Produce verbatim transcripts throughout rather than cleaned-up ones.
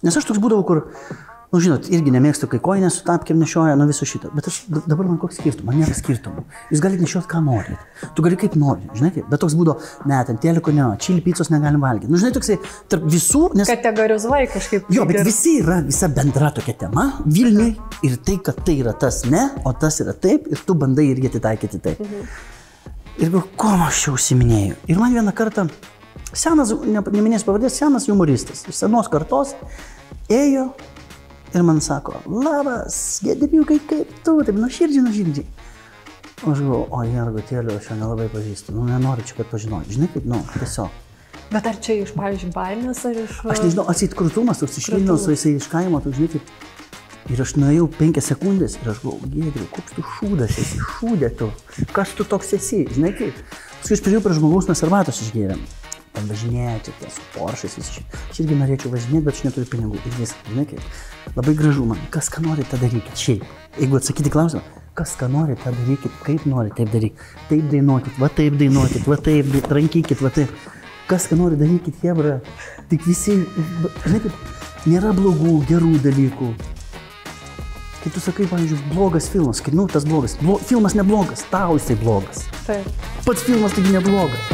Nes aš toks būdavau, kur, nu žinot, irgi nemėgstu, kai koinės su tapkėm nešioja, nu viso šito. Bet aš dabar man koks skirtumas, man nėra skirtumų. Jūs galite nešioti, ką norit. Tu gali kaip nori, žinai kaip. Bet toks būdavo, ne, ten teliko ne, čili picos negalim valgyti. Nu žinai, toksai tarp visų, nes... Kategorizuoji kažkaip. Jo, bet visi yra visa bendra tokia tema Vilniui ir tai, kad tai yra tas ne, o tas yra taip ir tu bandai irgi atitaikyti taip. Mhm. Ir galvoju, ko aš čia užsiminėjau. Ir man vieną kartą senas, ne, neminės pavardės, senas humoristas iš senos kartos ėjo ir man sako, labas, Gedriukai, kaip tu, taip nuoširdžiai, nuoširdžiai. Aš galvoju, o jergotėliu, aš jo nelabai pažįstu, nu nenoriu čia, kad pažinoti, žinai kaip, nu, tiesiog. Bet ar čia iš, pavyzdžiui, baimės ar iš... Aš nežinau, atseit krūtumas, toks iš Vilniaus, jisai iš kaimo, toks žinai kaip. Ir aš nuėjau penkias sekundės ir aš galvoju, Giedriu, koks tu šūdas esi, šūdė tu, kas tu toks esi, žinai kaip. Paskui aš priėjau prie žmogaus, mes arbatos išgėrėm. Ten važinėti, ten su Porsche'ais visi. Aš irgi norėčiau važinėti, bet aš neturiu pinigų. Ir viską, žinai kaip. Labai gražu man. Kas ką nori, tą darykit. Šiaip, jeigu atsakyti klausimą, kas ką nori, tą darykit, kaip nori, taip darykit. Taip dainuokit, va taip dainuokit, va taip, trankykit, va taip. Kas ką nori, darykit, jebra. Tik visi, žinai kaip, nėra blogų, gerų dalykų. Kai tu sakai, pavyzdžiui, blogas filmas, kai, nu, tas blogas. Blo, filmas neblogas, tau jisai blogas. Taip. Pats filmas taigi neblogas.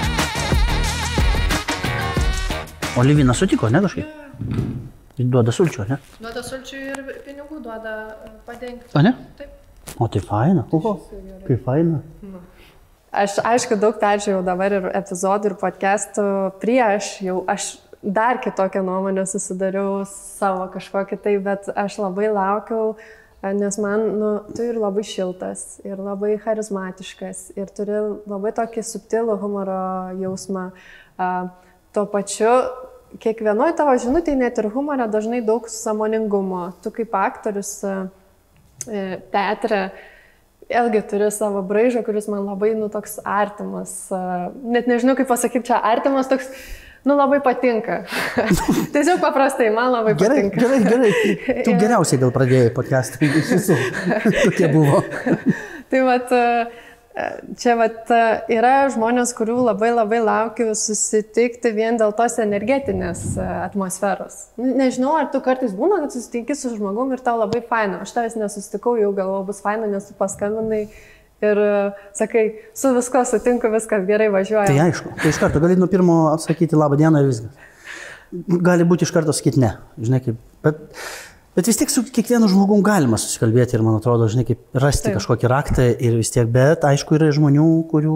O Livinas sutiko, ne kažkaip? Duoda sulčių, ne? Duoda sulčių ir pinigų duoda padengti. A, ne? Taip. O tai faina. Oho, kaip faina. Aš, aišku, daug peržiūrėjau dabar ir epizodų, ir podcastų prieš, jau aš dar kitokią nuomonę susidariau savo kažkokį tai, bet aš labai laukiau, nes man, nu, tu ir labai šiltas, ir labai charizmatiškas, ir turi labai tokį subtilų humoro jausmą. Uh, Tuo pačiu, kiekvienoj tavo žinutėje, net ir humore, dažnai daug sąmoningumo. Tu kaip aktorius teatre, vėlgi turi savo braižą, kuris man labai, nu, toks artimas. Net nežinau, kaip pasakyti, čia artimas toks, nu, labai patinka. Tiesiog paprastai, man labai gerai, patinka. Gerai, gerai. Tu geriausiai gal pradėjai podcastą, iš visų. Tokie buvo. Tai vat... Čia vat, yra žmonės, kurių labai labai laukiu susitikti vien dėl tos energetinės atmosferos. Nežinau, ar tu kartais būna, kad susitinki su žmogum ir tau labai faina. Aš tavęs nesusitikau, jau galvoju, bus faina, nes tu paskambinai ir sakai, su visko sutinku, viskas gerai važiuoja. Tai aišku, tai iš karto gali nuo pirmo atsakyti labą dieną ir viskas. Gali būti iš karto sakyti ne, žinai kaip. Bet... Bet vis tiek su kiekvienu žmogum galima susikalbėti ir, man atrodo, žinai, kaip rasti Taip. Kažkokį raktą ir vis tiek, bet aišku, yra žmonių, kurių...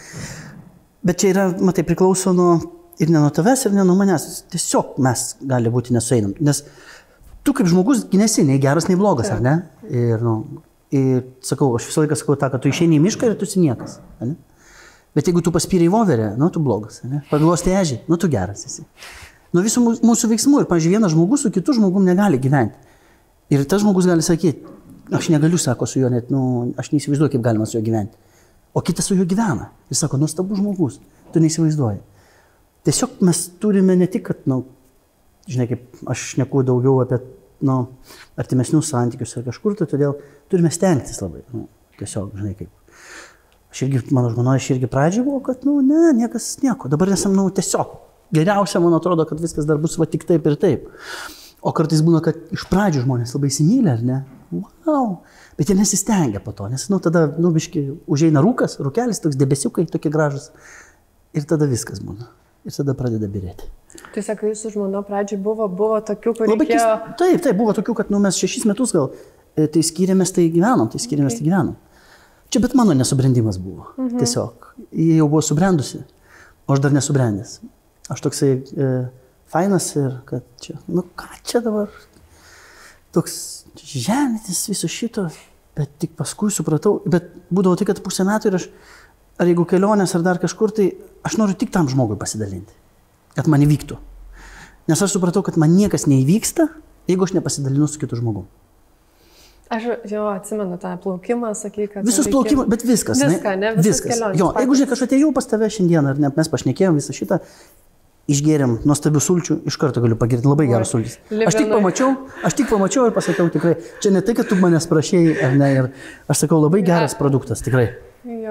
Bet čia yra, matai, priklauso nuo ir ne nuo tavęs, ir ne nuo manęs. Tiesiog mes gali būti nesueinam. Nes tu kaip žmogus nesi nei geras, nei blogas, Taip. Ar ne? Ir, nu, ir sakau, aš visą laiką sakau tą, kad tu išeini į mišką ir tu esi niekas. Ne? Bet jeigu tu paspyrei voverę, nu tu blogas. Ne? Paglostė ežį, nu tu geras esi. Nuo visų mūsų veiksmų ir, pavyzdžiui, vienas žmogus su kitu žmogum negali gyventi. Ir tas žmogus gali sakyti, aš negaliu, sako, su juo net, nu, aš neįsivaizduoju, kaip galima su juo gyventi. O kitas su juo gyvena. Jis sako, nuostabus žmogus, tu neįsivaizduoji. Tiesiog mes turime ne tik, kad, nu, žinai, kaip aš šneku daugiau apie, nu, artimesnius santykius ar kažkur, tai todėl turime stengtis labai. Nu, tiesiog, žinai, kaip. Aš irgi, mano žmona, aš irgi pradžiai buvo, kad, nu, ne, niekas nieko. Dabar esam, nu, tiesiog. Geriausia, man atrodo, kad viskas dar bus va tik taip ir taip. O kartais būna, kad iš pradžių žmonės labai įsimylė, ar ne? Wow. Bet jie nesistengia po to, nes, nu, tada, nu, biški, užeina rūkas, rūkelis, toks debesiukai, tokie gražus. Ir tada viskas būna. Ir tada pradeda birėti. Tai sakai, jūsų žmona pradžiai buvo, buvo tokių, kur labai reikėjo... Keist, taip, taip, buvo tokių, kad, nu, mes šešis metus gal, tai skyrėmės, tai gyvenom, tai skyrėmės, okay. tai gyvenom. Čia, bet mano nesubrendimas buvo. Mhm. Tiesiog. Jie jau buvo subrendusi, o aš dar nesubrendęs. Aš toksai e, fainas ir kad čia, nu ką čia dabar, toks žemėtis viso šito, bet tik paskui supratau, bet būdavo tai, kad pusę metų ir aš, ar jeigu kelionės ar dar kažkur, tai aš noriu tik tam žmogui pasidalinti, kad man įvyktų. Nes aš supratau, kad man niekas neįvyksta, jeigu aš nepasidalinu su kitu žmogu. Aš jo atsimenu tą plaukimą, sakai, kad... Visus plaukimą, bet viskas, viską, ne? Visas viskas. kelionės. Jo, jeigu žiūrėk, aš atėjau pas tave šiandieną, ar ne, mes pašnekėjom visą šitą, išgėrėm nuostabių sulčių, iš karto galiu pagirti, labai geras sultis. Aš tik pamačiau, aš tik pamačiau ir pasakiau tikrai, čia ne tai, kad tu manęs prašėjai, ar ne, ir aš sakau, labai geras ja. Produktas, tikrai. Jo,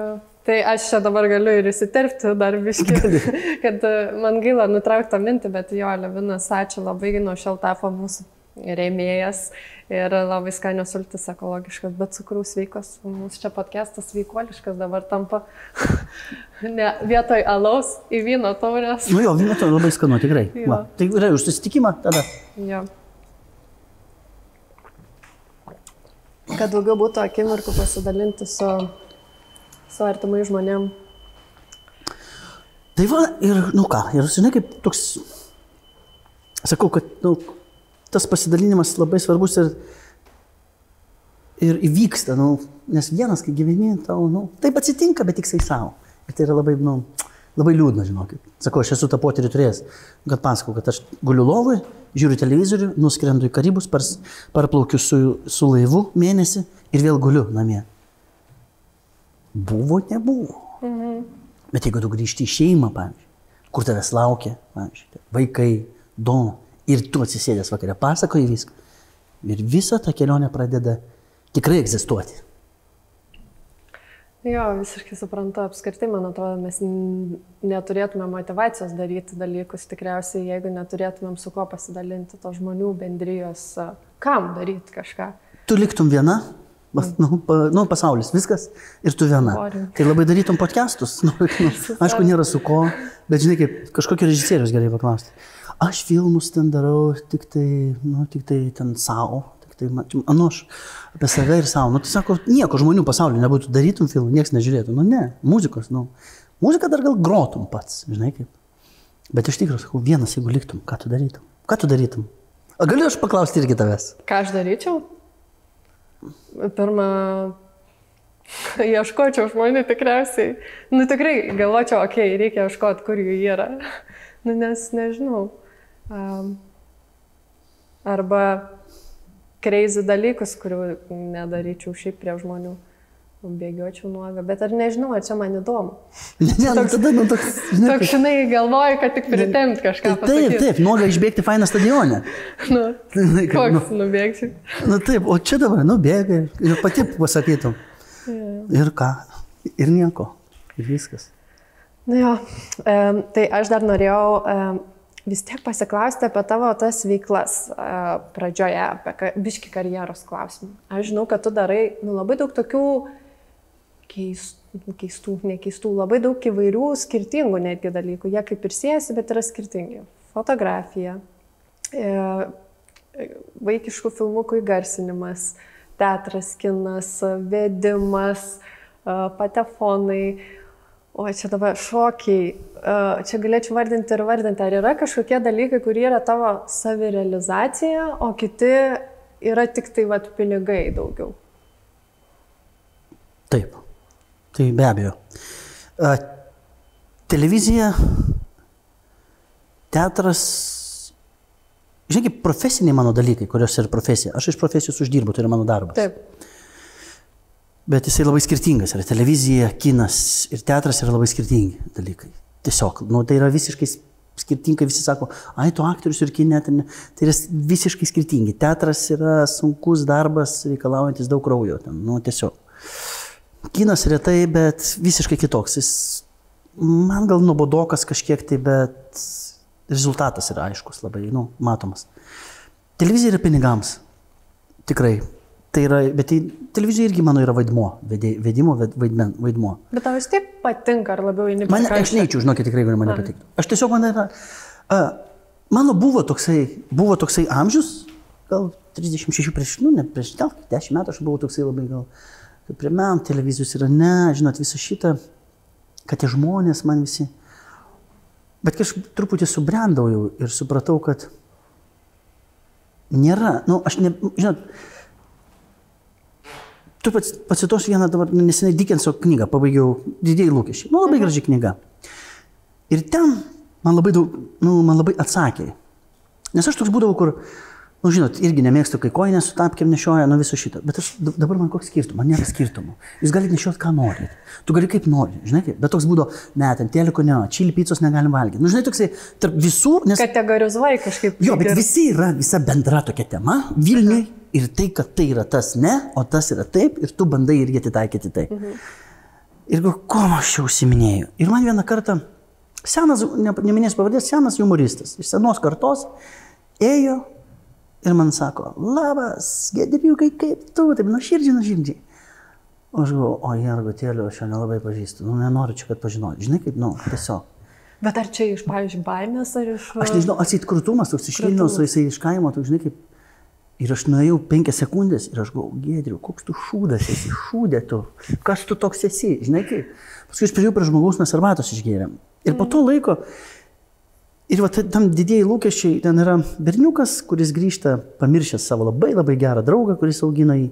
Tai aš čia dabar galiu ir įsiterpti dar biškį, kad man gaila nutraukti mintį, bet jo, Levinas, ačiū labai, nuo šiol tapo mūsų rėmėjas ir labai skanios sultis ekologiškas, bet cukrų sveikos. Mūsų čia podcastas sveikuoliškas dabar tampa ne, vietoj alaus į vyno taurės. Nu jo, vyno taurės labai skanu, tikrai. Va. Tai yra už susitikimą tada. Jo. Kad daugiau būtų akimirkų pasidalinti su, su artimai žmonėm. Tai va, ir, nu ką, ir žinai, kaip toks, sakau, kad, nu, tas pasidalinimas labai svarbus ir, ir įvyksta, nu, nes vienas, kai gyveni, tau, nu, taip atsitinka, bet tik sai savo. Ir tai yra labai, nu, labai liūdna, žinokit. Sakau, aš esu tą potyrį turėjęs, kad pasakau, kad aš guliu lovui, žiūriu televizorių, nuskrendu į Karibus, par, parplaukiu su, su laivu mėnesį ir vėl guliu namie. Buvo, nebuvo. Mhm. Bet jeigu tu grįžti į šeimą, pavyzdžiui, kur tavęs laukia, pavyzdžiui, vaikai, doma, ir tu atsisėdęs vakarė pasakoji viską. Ir visa ta kelionė pradeda tikrai egzistuoti. Jo, visiškai suprantu, apskritai, man atrodo, mes neturėtume motivacijos daryti dalykus, tikriausiai, jeigu neturėtumėm su kuo pasidalinti to žmonių bendrijos, kam daryti kažką. Tu liktum viena, nu, pa, nu pasaulis, viskas, ir tu viena. Boring. Tai labai darytum podcastus. Nu, nu, aišku, nėra su ko, bet žinai, kaip kažkokio režisierius gerai paklausti. Aš filmus ten darau tik tai, nu, tik tai ten savo, tik tai, nu, aš apie save ir savo. Nu, tai sako, nieko žmonių pasaulyje nebūtų, darytum filmų, niekas nežiūrėtų. Nu, ne, muzikos, nu, muziką dar gal grotum pats, žinai kaip. Bet iš tikrųjų, sakau, vienas, jeigu liktum, ką tu darytum? Ką tu darytum? O galiu aš paklausti irgi tavęs? Ką aš daryčiau? Pirmą, ieškočiau žmonių tikriausiai. Nu, tikrai galvočiau, okei, okay, reikia ieškoti, kur jų yra. Nu, nes nežinau. Um, arba crazy dalykus, kurių nedaryčiau šiaip prie žmonių. Bėgiočiau nuogą, bet ar nežinau, ar čia man įdomu. Ne, ne, toks, tada, nu, toks, žinai, toks, žinai, galvoju, kad tik pritempt kažką pasakyti. Taip, taip, nuogą išbėgti fainą stadione. Nu, koks nu, nubėgčiau. Nu taip, o čia dabar, nu, bėgai ir pati pasakytum. Ja. Ir ką, ir nieko, ir viskas. Nu jo, um, tai aš dar norėjau um, vis tiek pasiklausti apie tavo tas veiklas uh, pradžioje, apie biški karjeros klausimą. Aš žinau, kad tu darai nu, labai daug tokių keistų, keistų, nekeistų, labai daug įvairių skirtingų netgi dalykų. Jie kaip ir siejasi, bet yra skirtingi. Fotografija, e, vaikiškų filmukų įgarsinimas, teatras, kinas, vedimas, e, patefonai. O čia dabar šokiai, čia galėčiau vardinti ir vardinti, ar yra kažkokie dalykai, kurie yra tavo savirealizacija, o kiti yra tik tai vat, pinigai daugiau? Taip, tai be abejo. A, televizija, teatras, žinai, kaip profesiniai mano dalykai, kurios yra profesija. Aš iš profesijos uždirbu, tai yra mano darbas. Taip. Bet jisai labai skirtingas. Yra televizija, kinas ir teatras yra labai skirtingi dalykai. Tiesiog, nu, tai yra visiškai skirtingai, visi sako, ai, tu aktorius ir kine, tai, tai yra visiškai skirtingi. Teatras yra sunkus darbas, reikalaujantis daug kraujo. Ten, nu, tiesiog. Kinas retai, bet visiškai kitoks. Jis, man gal nuobodokas kažkiek tai, bet rezultatas yra aiškus, labai, nu, matomas. Televizija yra pinigams. Tikrai. Tai yra, bet tai, televizija irgi mano yra vaidmuo, vedimo vaidmen, vaidmuo. Bet tau vis tiek patinka, ar labiau įnipi? Man, aš neįčiau, žinokit, tikrai man nepatiktų. Aš tiesiog, man yra, a, mano buvo toksai, buvo toksai amžius, gal trisdešimt šeši prieš, nu, ne prieš, gal dešimt metų aš buvau toksai labai, gal, prie man televizijos yra, ne, žinot, visą šitą, kad tie žmonės man visi, bet kažkaip truputį subrendau jau ir supratau, kad nėra, nu, aš ne, žinot, tu pacituosiu vieną dabar neseniai Dickenso knygą, pabaigiau Didieji lūkesčiai. Nu, labai graži knyga. Ir ten man labai daug, nu, man labai atsakė. Nes aš toks būdavau, kur, nu, žinot, irgi nemėgstu, kai kojinę su tapkėm nešioja, nu, viso šito. Bet aš dabar man koks skirtumas, man nėra skirtumų. Jūs galite nešioti, ką norit. Tu gali kaip nori, žinai, kaip. Bet toks būdavo, ne, ten teliko ne, čili picos negalim valgyti. Nu, žinai, toksai, tarp visų, nes... Kategorizuoji kažkaip. Jo, bet visi yra, visa bendra tokia tema, Vilniui. Ir tai, kad tai yra tas ne, o tas yra taip, ir tu bandai irgi atitaikyti tai. Mhm. Ir galvoju, ko aš čia užsiminėjau. Ir man vieną kartą, senas, ne, neminės pavadės, senas humoristas, iš senos kartos, ėjo ir man sako, labas, Gedriukai, kaip tu, taip, nu širdžiai, nu širdžiai. O aš galvoju, o jergotėliu, aš jo nelabai pažįstu, nu nenoriu čia, kad pažinoti, žinai kaip, nu, tiesiog. Bet ar čia iš, pavyzdžiui, baimės, ar iš... Aš nežinau, atseit krūtumas, toks iš Vilniaus, o jisai iš kaimo, toks, žinai kaip. Ir aš nuėjau penkias sekundės ir aš galvoju, Gedriu, koks tu šūdas esi, šūdė tu, kas tu toks esi, žinai kaip. Paskui aš priėjau prie žmogaus, mes arbatos išgėrėm. Ir po to laiko, ir va, tam didieji lūkesčiai, ten yra berniukas, kuris grįžta pamiršęs savo labai labai gerą draugą, kuris augino jį.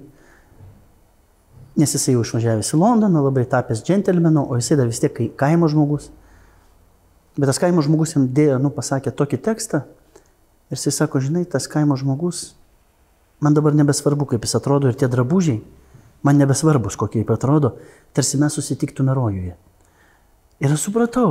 Nes jisai jau išvažiavęs į Londoną, labai tapęs džentelmenu, o jisai dar vis tiek kaimo žmogus. Bet tas kaimo žmogus jam dėjo, nu, pasakė tokį tekstą ir jisai sako, žinai, tas kaimo žmogus, man dabar nebesvarbu, kaip jis atrodo ir tie drabužiai, man nebesvarbus, kokie jie atrodo, tarsi mes susitiktume rojuje. Ir aš supratau,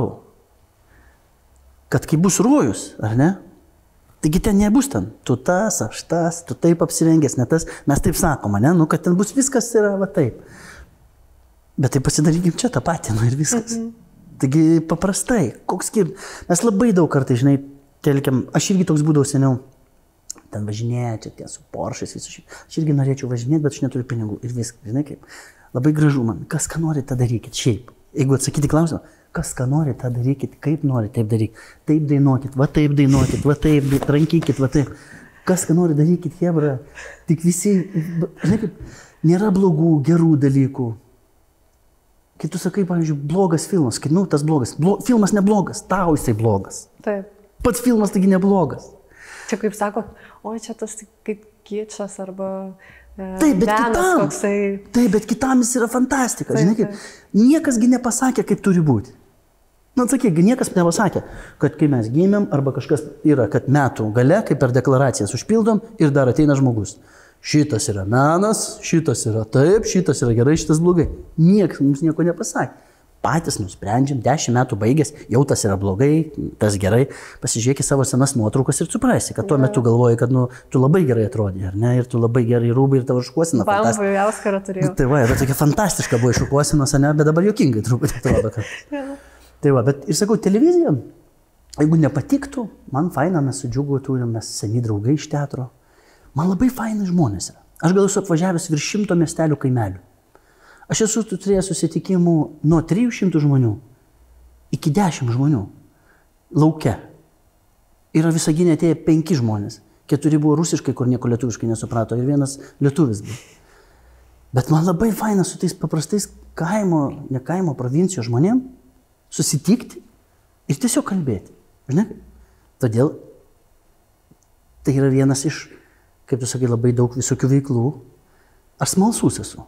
kad kai bus rojus, ar ne, taigi ten nebus ten, tu tas, aš tas, tu taip apsirengęs, ne tas, mes taip sakoma, ne, nu, kad ten bus viskas yra va taip. Bet tai pasidarykim čia tą patį, nu ir viskas. Mhm. Taigi paprastai, koks skirtumas. Mes labai daug kartai, žinai, telkiam, aš irgi toks būdavau seniau, ten važinėja, čia tie su Porsche'ais, visu šį. Aš irgi norėčiau važinėti, bet aš neturiu pinigų ir viskas, žinai kaip. Labai gražu man, kas ką nori, tą darykit, šiaip. Jeigu atsakyti klausimą, kas ką nori, tą darykit, kaip nori, taip darykit, taip dainuokit, va taip dainuokit, va taip, rankykit, va taip. Kas ką nori, darykit, hebra, tik visi, žinai kaip, nėra blogų, gerų dalykų. Kai tu sakai, pavyzdžiui, blogas filmas, kai, nu, tas blogas, blo, filmas neblogas, tau jisai blogas. Taip. Pats filmas taigi neblogas. Čia kaip sako, o čia tas kaip kičas arba e, taip, bet menas kitam, koksai. Taip, bet kitam jis yra fantastika, taip, žinai, kaip, niekasgi nepasakė, kaip turi būti. Na, atsakyk, niekas nepasakė, kad kai mes gimėm, arba kažkas yra, kad metų gale, kaip per deklaracijas užpildom ir dar ateina žmogus. Šitas yra menas, šitas yra taip, šitas yra gerai, šitas blogai. Niekas mums nieko nepasakė. Patys nusprendžiam, dešimt metų baigęs, jau tas yra blogai, tas gerai. Pasižiūrėk į savo senas nuotraukas ir suprasi, kad tuo metu galvoji, kad nu, tu labai gerai atrodai, ar ne, ir tu labai gerai rūbai ir tavo šukuosina. Bambų Auskarą turėjau. Tai va, bet tokia fantastiška buvo šukuosinos, ne, bet dabar juokingai truputį atrodo. Kad... tai va, bet ir sakau, televizija, jeigu nepatiktų, man faina, mes su Džiugu turim, mes seni draugai iš teatro. Man labai fainai žmonės yra. Aš gal esu apvažiavęs virš šimto miestelių kaimelių. Aš esu turėjęs susitikimų nuo trijų šimtų žmonių iki dešimt žmonių lauke. Yra Visaginė atėję penki žmonės. Keturi buvo rusiškai, kur nieko lietuviškai nesuprato ir vienas lietuvis buvo. Bet man labai faina su tais paprastais kaimo, ne kaimo, provincijos žmonėm susitikti ir tiesiog kalbėti. Žinai? Todėl tai yra vienas iš, kaip tu sakai, labai daug visokių veiklų. Aš smalsus esu.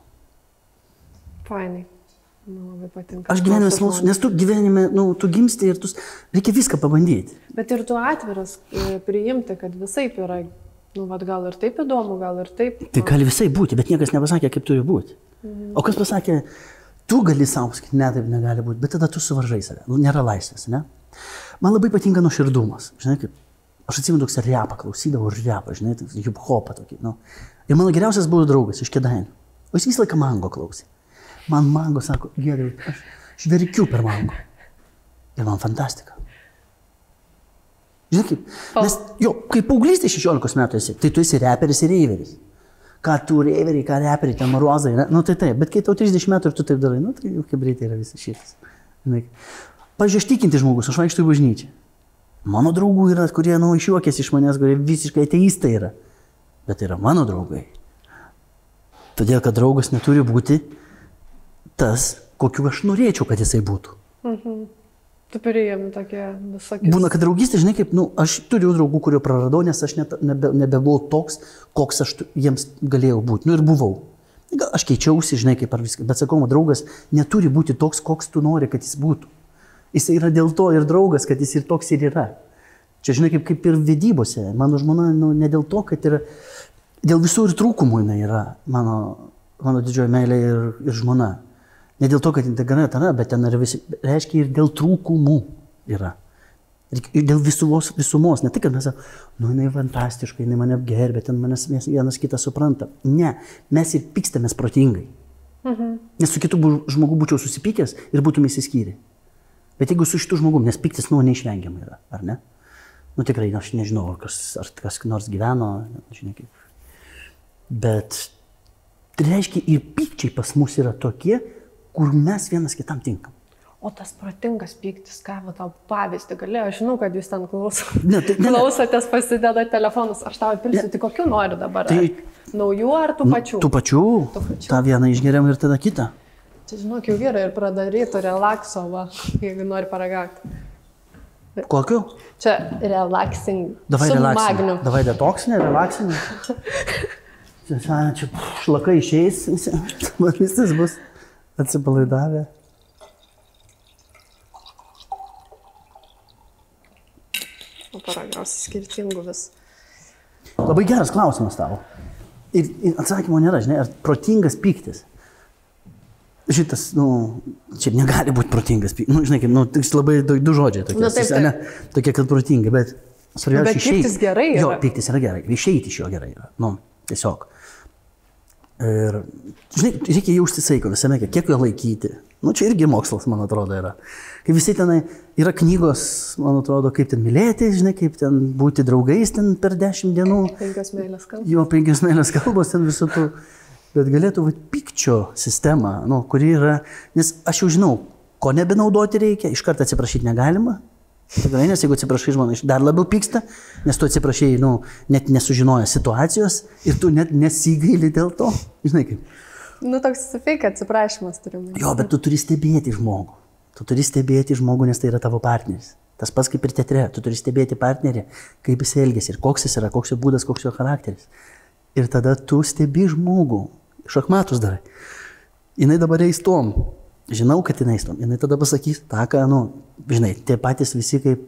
Fainai. Man labai patinka. Aš gyvenime smalsus, nes tu gyvenime, nu, tu gimsti ir tu reikia viską pabandyti. Bet ir tu atviras priimti, kad visaip yra, nu, vad gal ir taip įdomu, gal ir taip. Tai gali visai būti, bet niekas nepasakė, kaip turi būti. Mhm. O kas pasakė, tu gali savo sakyti, ne, taip negali būti, bet tada tu suvaržai save, nėra laisvės, ne? Man labai patinka nuoširdumas, žinai, kaip. Aš atsimenu, toks repą klausydavau, repą, žinai, hip-hopą tokį. Nu. Ir mano geriausias buvo draugas iš Kėdainių. O jis visą laiką mango klausė. Man mango sako, Giedriau, aš, aš verkiu per mango. Ir man fantastika. Žinai kaip, nes, jo, kai paauglystė šešiolikos metų esi, tai tu esi reperis ir reiveris. Ką tu reiveriai, ką reperiai, ten marozai, ne? Nu tai taip, bet kai tau trisdešimt metų ir tu taip darai, nu tai jau kaip greitai yra visas šitas. Pavyzdžiui, aš tikinti žmogus, aš vaikštau į bažnyčią. Mano draugų yra, kurie, nu, išjuokėsi iš manęs, kurie visiškai ateistai yra. Bet tai yra mano draugai. Todėl, kad draugas neturi būti tas, kokiu aš norėčiau, kad jisai būtų. Mhm. Tu priėmi tokie visokie. Būna, kad draugystė, žinai, kaip, nu, aš turiu draugų, kurių praradau, nes aš net, nebe, nebebuvau toks, koks aš jiems galėjau būti. Nu ir buvau. Gal aš keičiausi, žinai, kaip ar viską. Bet sakau, draugas neturi būti toks, koks tu nori, kad jis būtų. Jis yra dėl to ir draugas, kad jis ir toks ir yra. Čia, žinai, kaip, kaip ir vedybose. Mano žmona, nu, ne dėl to, kad yra, dėl visų ir trūkumų jinai yra mano, mano didžioji meilė ir, ir žmona. Ne dėl to, kad integrata yra, bet ten yra visi, reiškia ir dėl trūkumų yra. Ir dėl visumos, visumos. Ne tik, kad mes sakome, nu, jinai fantastiškai, jinai mane gerbė, ten manęs vienas kitą supranta. Ne, mes ir pykstamės protingai. Mhm. Nes su kitu bu- žmogu būčiau susipykęs ir būtume įsiskyrę. Bet jeigu su šitu žmogum, nes pyktis, nu, neišvengiamai yra, ar ne? Nu, tikrai, aš nežinau, ar kas, ar kas nors gyveno, žinai kaip. Bet tai reiškia, ir pykčiai pas mus yra tokie, kur mes vienas kitam tinkam. O tas protingas pyktis, ką va tau pavyzdį galėjo, aš žinau, kad jūs ten klauso. Ne, tai, ne, klausotės, pasideda telefonus, aš tau pilsiu, tai kokių nori dabar? Tai- Ar naujų ar tų pačių? Tų pačių, Tų pačių. tą vieną išgeriam ir tada kitą. Čia žinok, jau vyrai ir pradarytų relakso, va, jeigu nori paragauti. Kokiu? Čia relaxing. Davai su relaksinį. magniu. Davai detoksinį, relaksinį. Čia, čia šlakai išeis, visas bus atsipalaidavę. O paragausi skirtingų vis. Labai geras klausimas tavo. Ir, ir atsakymo nėra, žinai, ar protingas pyktis. Šitas, nu, čia negali būti protingas pyktis. Nu, žinai, kaip, nu, tai labai du, du žodžiai tokie. Nu, taip, taip. Ne, tokie, kad protingi, bet svarbiausia Bet pyktis gerai yra. Jo, pyktis yra gerai. Išeiti iš jo gerai yra. Nu, tiesiog. Ir, žinai, reikia jausti saiką visame, kiek jo laikyti. Nu, čia irgi mokslas, man atrodo, yra. Kai visi tenai yra knygos, man atrodo, kaip ten mylėti, žinai, kaip ten būti draugais ten per dešimt dienų. Penkios meilės kalbos. Jo, penkios meilės kalbos ten visų tų. Bet galėtų būti pykčio sistema, nu, kuri yra, nes aš jau žinau, ko nebenaudoti reikia, iš karto atsiprašyti negalima. Tikrai, nes jeigu atsiprašai žmona, dar labiau pyksta, nes tu atsiprašai, nu, net nesužinojęs situacijos ir tu net nesigaili dėl to. Žinai kaip. Nu, toks fake atsiprašymas turime. Jo, bet tu turi stebėti žmogų. Tu turi stebėti žmogų, nes tai yra tavo partneris. Tas pats kaip ir teatre. Tu turi stebėti partnerį, kaip jis elgiasi ir koks jis yra, koks jo būdas, koks jo charakteris. Ir tada tu stebi žmogų. Šachmatus darai. Jinai dabar eis tom. Žinau, kad jinai eis tom. Jinai tada pasakys tą, ką, nu, žinai, tie patys visi kaip...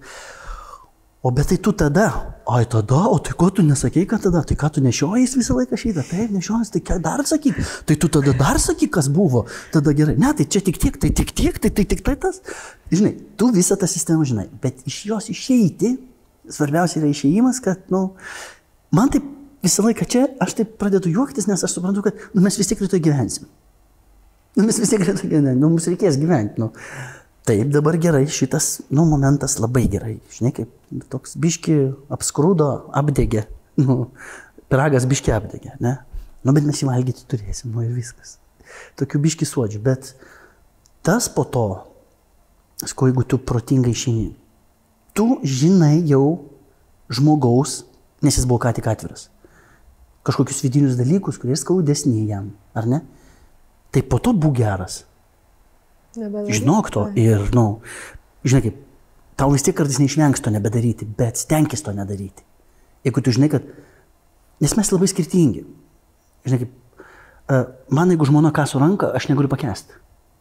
O bet tai tu tada, ai tada, o tai ko tu nesakei, kad tada, tai ką tu nešiojais visą laiką šitą, taip, nešiojais, tai ką dar sakyk, tai tu tada dar sakyk, kas buvo, tada gerai, ne, tai čia tik tiek, tai tik tiek, tai tai tik tai tas, žinai, tu visą tą sistemą žinai, bet iš jos išeiti, svarbiausia yra išėjimas, kad, nu, man taip visą laiką čia, aš taip pradedu juoktis, nes aš suprantu, kad, nu, mes vis tiek rytoj gyvensim, nu, mes vis tiek rytoj gyvensim, nu, mums reikės gyventi, nu. Taip, dabar gerai, šitas, nu, momentas labai gerai, žinai, kaip toks biški apskrūdo, apdegė, nu, piragas biški apdegė, ne? Nu, bet mes jį valgyti turėsim, nu ir viskas. Tokių biški suodžių, bet tas po to, sko, jeigu tu protingai išeini, tu žinai jau žmogaus, nes jis buvo ką tik atviras, kažkokius vidinius dalykus, kurie skaudesni jam, ar ne? Tai po to būk geras. Nebedaryt. Žinok to ir, nu, žinai kaip, tau vis tiek kartais neišvengs to nebedaryti, bet stenkis to nedaryti. Jeigu tu žinai, kad, nes mes labai skirtingi. Žinai kaip, uh, man jeigu žmona kaso ranką, aš negaliu pakęsti.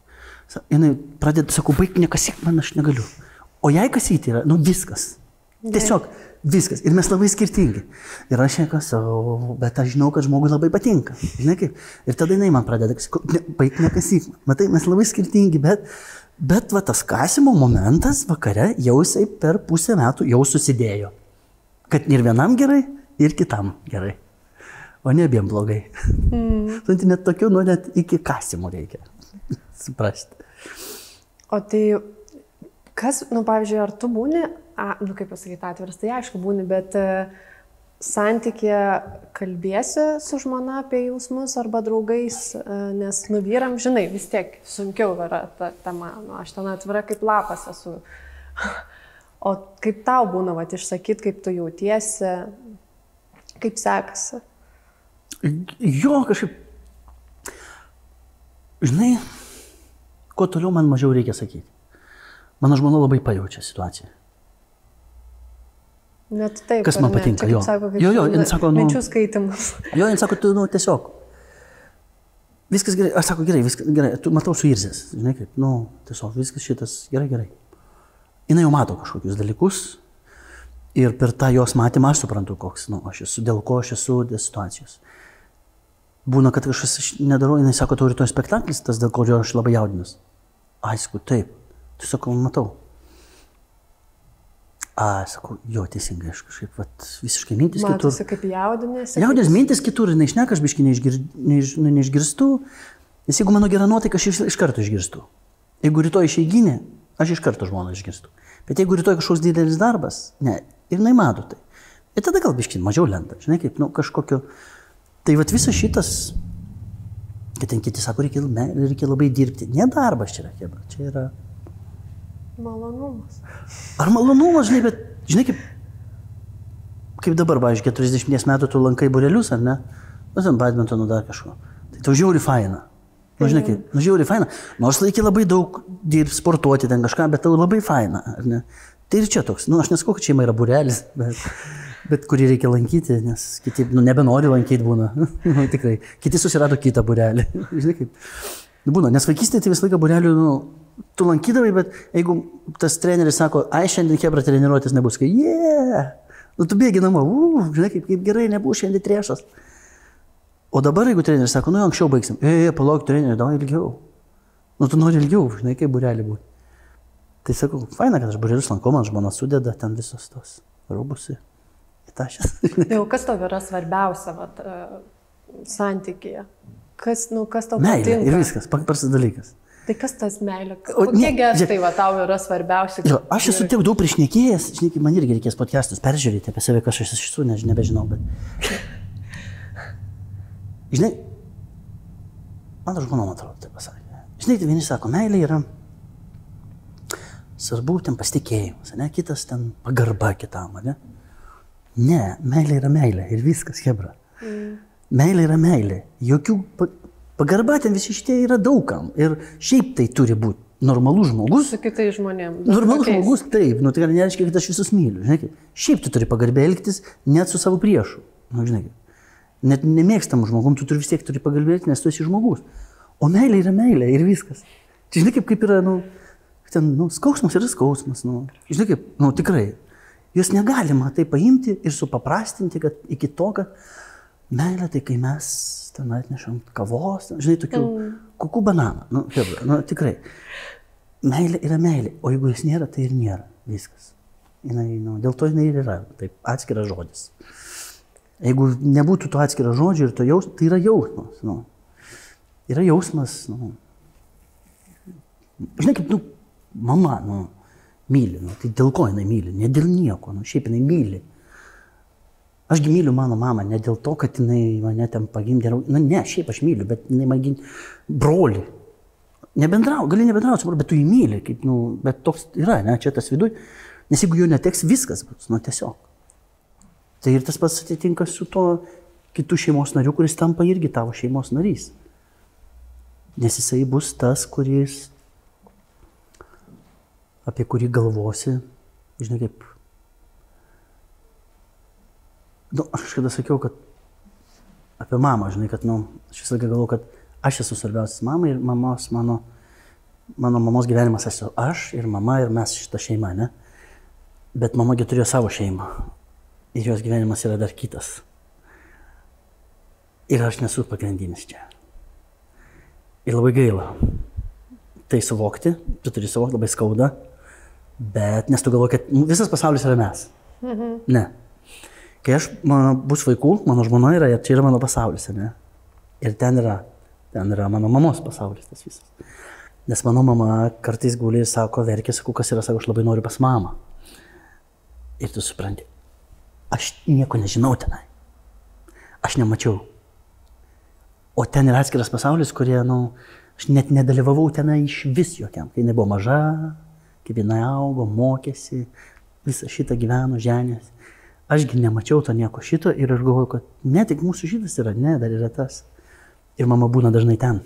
Jinai pradeda, sakau, baig nekasyk, man aš negaliu. O jei kasyti yra, nu viskas. Tiesiog viskas. Ir mes labai skirtingi. Ir aš ją kasau, bet aš žinau, kad žmogui labai patinka. Žinai kaip? Ir tada jinai man pradeda, ne, baig nekasyk. Matai, mes labai skirtingi, bet, bet va, tas kasimo momentas vakare jau jisai per pusę metų jau susidėjo. Kad ir vienam gerai, ir kitam gerai. O ne abiem blogai. Mm. Tai net tokių, nu net iki kasimo reikia. Suprasti. O tai, kas, nu, pavyzdžiui, ar tu būni, a, nu, kaip pasakyti, atviras, tai aišku būni, bet uh, santykė kalbėsi su žmona apie jausmus arba draugais, uh, nes, nu, vyram, žinai, vis tiek sunkiau yra ta tema, nu, aš ten atvira kaip lapas esu. O kaip tau būna, va, išsakyti, kaip tu jautiesi, kaip sekasi? Jo, kažkaip, žinai, kuo toliau man mažiau reikia sakyti. Mano žmona labai pajaučia situaciją. Net taip. Kas man patinka, jo. Sako, Jo, jo, jin sako, nu... minčių skaitimas. Jo, jin sako, tu, nu, tiesiog. Viskas gerai, aš sako, gerai, viskas gerai, tu matau suirzęs, žinai kaip, nu, tiesiog viskas šitas, gerai, gerai. Jis jau mato kažkokius dalykus ir per tą jos matymą aš suprantu, koks, nu, aš esu, dėl ko aš esu, dėl situacijos. Būna, kad kažkas nedarau, jinai sako, tau rytoj spektaklis, tas dėl ko aš labai jaudinas. Aišku, taip. Tu sakau, matau. A, sakau, jo, teisingai, aš kažkaip, vat, visiškai mintis kitur. Matosi, kaip jaudinėsi. Jaudinės mintis kitur, neišneka, aš biškai neišgir, neiš, neišgirstu Nes jeigu mano gera nuotaika, aš iš, iš karto išgirstu. Jeigu rytoj išeiginė, aš iš karto žmoną išgirstu. Bet jeigu rytoj kažkoks didelis darbas, ne, ir naimato tai. Ir tada gal biškai mažiau lenda, žinai, kaip, nu, kažkokio... Tai vat visas šitas, kad ten kiti sako, reikia, reikia labai dirbti. Ne darbas čia yra, čia yra... Malonumas. Ar malonumas, žinai, bet, žinai, kaip, kaip dabar, pavyzdžiui, keturiasdešimties metų tu lankai burelius, ar ne? Nu, ten badmintonų dar kažko. Tai tau žiauri faina. Nu, žinai, kaip, nu, žiauri faina. Nors reikia labai daug dirbti, sportuoti ten kažką, bet tau labai faina, ar ne? Tai ir čia toks, nu, aš nesakau, kad šeima yra burelis, bet, bet kurį reikia lankyti, nes kiti, nu, nebenori lankyti būna. Nu, tikrai. Kiti susirado kitą burelį. Žinai, kaip, nu, būna, nes vaikystėje tai visą laiką burelių, nu, tu lankydavai, bet jeigu tas treneris sako, ai, šiandien hebra treniruotis nebus, kai, yeah, nu, tu bėgi namo, uh, žinai, kaip, kaip gerai, nebus šiandien trešas. O dabar, jeigu treneris sako, nu, anksčiau baigsim, e, e, palauk, treneri, davai ilgiau. Nu, tu nori ilgiau, žinai, kaip burelį būti. Tai sakau, faina, kad aš burelius lankau, man žmona sudeda ten visos tos rūbusi. Įtašęs. Jau kas tau yra svarbiausia, vat, santykyje? Kas, nu, kas tau meilė, patinka? ir viskas, paprastas dalykas. Tai kas tas meilė? O, Kokie ne, gestai va, tau yra svarbiausi? Jo, aš esu tiek daug priešnekėjęs, žinai, man irgi reikės podcastus peržiūrėti apie save, kas aš esu, ne, nebežinau, bet... Žinai, man žmona, man atrodo, tai pasakė. Žinai, tai vieni sako, meilė yra svarbu ten pasitikėjimas, ne, kitas ten pagarba kitam, ne? Ne, meilė yra meilė ir viskas, hebra. Mm. Meilė yra meilė. Jokių pagarba ten visi šitie yra daugam. Ir šiaip tai turi būti normalus žmogus. Su kitais žmonėmis. Normalus žmogus, taip. Nu, tai nereiškia, kad aš visus myliu. Žinai, šiaip tu turi pagarbiai elgtis net su savo priešu. Nu, žinai, net nemėgstam žmogum, tu turi vis tiek turi pagarbėti, nes tu esi žmogus. O meilė yra meilė ir viskas. Čia žinai, kaip, kaip yra, nu, ten, nu, skausmas yra skausmas. Nu, žinai, kaip, nu, tikrai. Jos negalima tai paimti ir supaprastinti, kad iki to, kad meilė tai kai mes ten atnešam kavos, žinai, tokių mm. kukų bananą. Nu, hebra, nu, tikrai. Meilė yra meilė, o jeigu jis nėra, tai ir nėra. Viskas. Jinai, nu, dėl to jinai ir yra. Taip, atskiras žodis. Jeigu nebūtų to atskiro žodžio ir to jausmas, tai yra jausmas. Nu. Yra jausmas, nu. Žinai, kaip, nu, mama, nu, myli. Nu, tai dėl ko jinai myli? Ne dėl nieko. Nu, šiaip jinai myli. Ašgi myliu mano mamą, ne dėl to, kad jinai mane ten pagimdė. Nu, ne, šiaip aš myliu, bet jinai man gimdė brolį. Nebendrau, gali nebendrauti, bet tu jį myli, kaip, nu, bet toks yra, ne, čia tas viduj. Nes jeigu jo neteks, viskas bus, nu, tiesiog. Tai ir tas pats atitinka su to kitų šeimos narių, kuris tampa irgi tavo šeimos narys. Nes jisai bus tas, kuris, apie kurį galvosi, žinai, kaip, nu, aš kažkada sakiau, kad apie mamą, žinai, kad, nu, aš visą laiką galvoju, kad aš esu svarbiausias mamai ir mamos, mano, mano mamos gyvenimas esu aš ir mama ir mes šitą šeimą, ne? Bet mamagi turėjo savo šeimą ir jos gyvenimas yra dar kitas. Ir aš nesu pagrindinis čia. Ir labai gaila tai suvokti, tu turi suvokti, labai skauda, bet nes tu galvoji, kad visas pasaulis yra mes. Mhm. Ne. Kai aš, mano bus vaikų, mano žmona yra, čia yra mano pasaulis, ne? Ir ten yra, ten yra mano mamos pasaulis tas visas. Nes mano mama kartais guli ir sako, verkia, sakau, kas yra, sako, aš labai noriu pas mamą. Ir tu supranti, aš nieko nežinau tenai. Aš nemačiau. O ten yra atskiras pasaulis, kurie, nu, aš net nedalyvavau tenai iš vis jokiam. Kai jinai buvo maža, kaip jinai augo, mokėsi, visą šitą gyveno, ženės. Ašgi nemačiau to nieko šito ir aš galvoju, kad ne, tik mūsų šitas yra, ne, dar yra tas. Ir mama būna dažnai ten.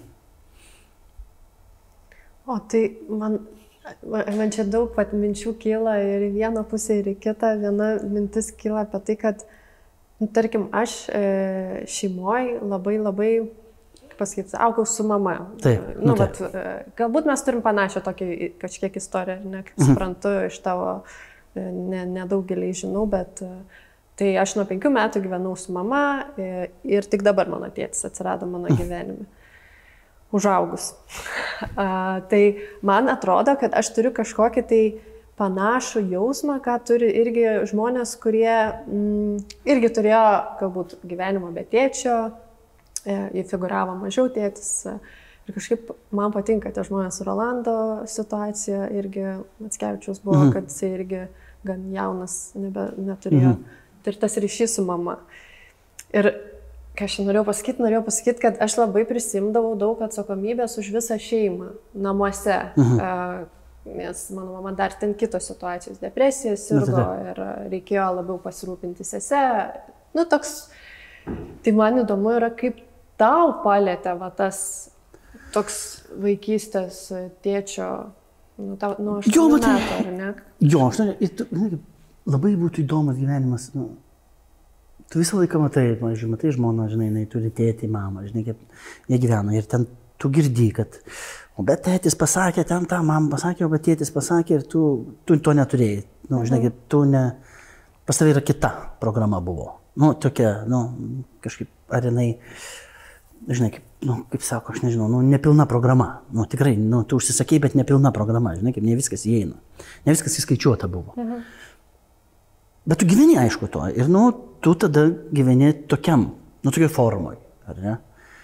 O tai man, man čia daug pat minčių kyla ir į vieną pusę, ir į kitą. Viena mintis kyla apie tai, kad, nu, tarkim, aš šeimoje labai labai, kaip pasakyti, augau su mama. Taip, nu, nu, taip. Bet, galbūt mes turim panašią tokį kažkiek istoriją, ne, kaip suprantu, iš tavo, nedaugelį ne žinau, bet tai aš nuo penkių metų gyvenau su mama ir, ir tik dabar mano tėtis atsirado mano gyvenime. Užaugus. A, tai man atrodo, kad aš turiu kažkokį tai panašų jausmą, ką turi irgi žmonės, kurie mm, irgi turėjo galbūt gyvenimą be tėčio, jie figuravo mažiau tėtis, Ir kažkaip man patinka tie žmonės su Rolando situacija, irgi Mackevičius buvo, mhm. kad jis irgi gan jaunas, nebe, neturėjo. Mhm. Ir tas ryšys su mama. Ir ką aš norėjau pasakyti, norėjau pasakyti, kad aš labai prisimdavau daug atsakomybės už visą šeimą namuose. Mhm. Uh, nes mano mama dar ten kitos situacijos, depresija sirgo ir reikėjo labiau pasirūpinti sese. Nu, toks, tai man įdomu yra, kaip tau palėtė va, tas toks vaikystės tėčio, nu, tau, nu aštuonių metų, ar ne? Jo, aš noriu, labai būtų įdomus gyvenimas. Nu. Tu visą laiką matai, matai, matai žmoną, žinai, jinai turi tėtį, mamą, žinai, kaip jie gyvena. Ir ten tu girdi, kad, o bet tėtis pasakė, ten tą mamą pasakė, o bet tėtis pasakė ir tu, tu to neturėjai. Nu, žinai, kaip tu ne, pas tavai yra kita programa buvo. Nu, tokia, nu, kažkaip, ar jinai, žinai, kaip, nu, kaip sako, aš nežinau, nu, nepilna programa. Nu, tikrai, nu, tu užsisakei, bet nepilna programa, žinai, kaip ne viskas įeina. Ne viskas įskaičiuota buvo. Mhm. Bet tu gyveni, aišku, to. Ir, nu, tu tada gyveni tokiam, nu, tokioj formoj, ar ne?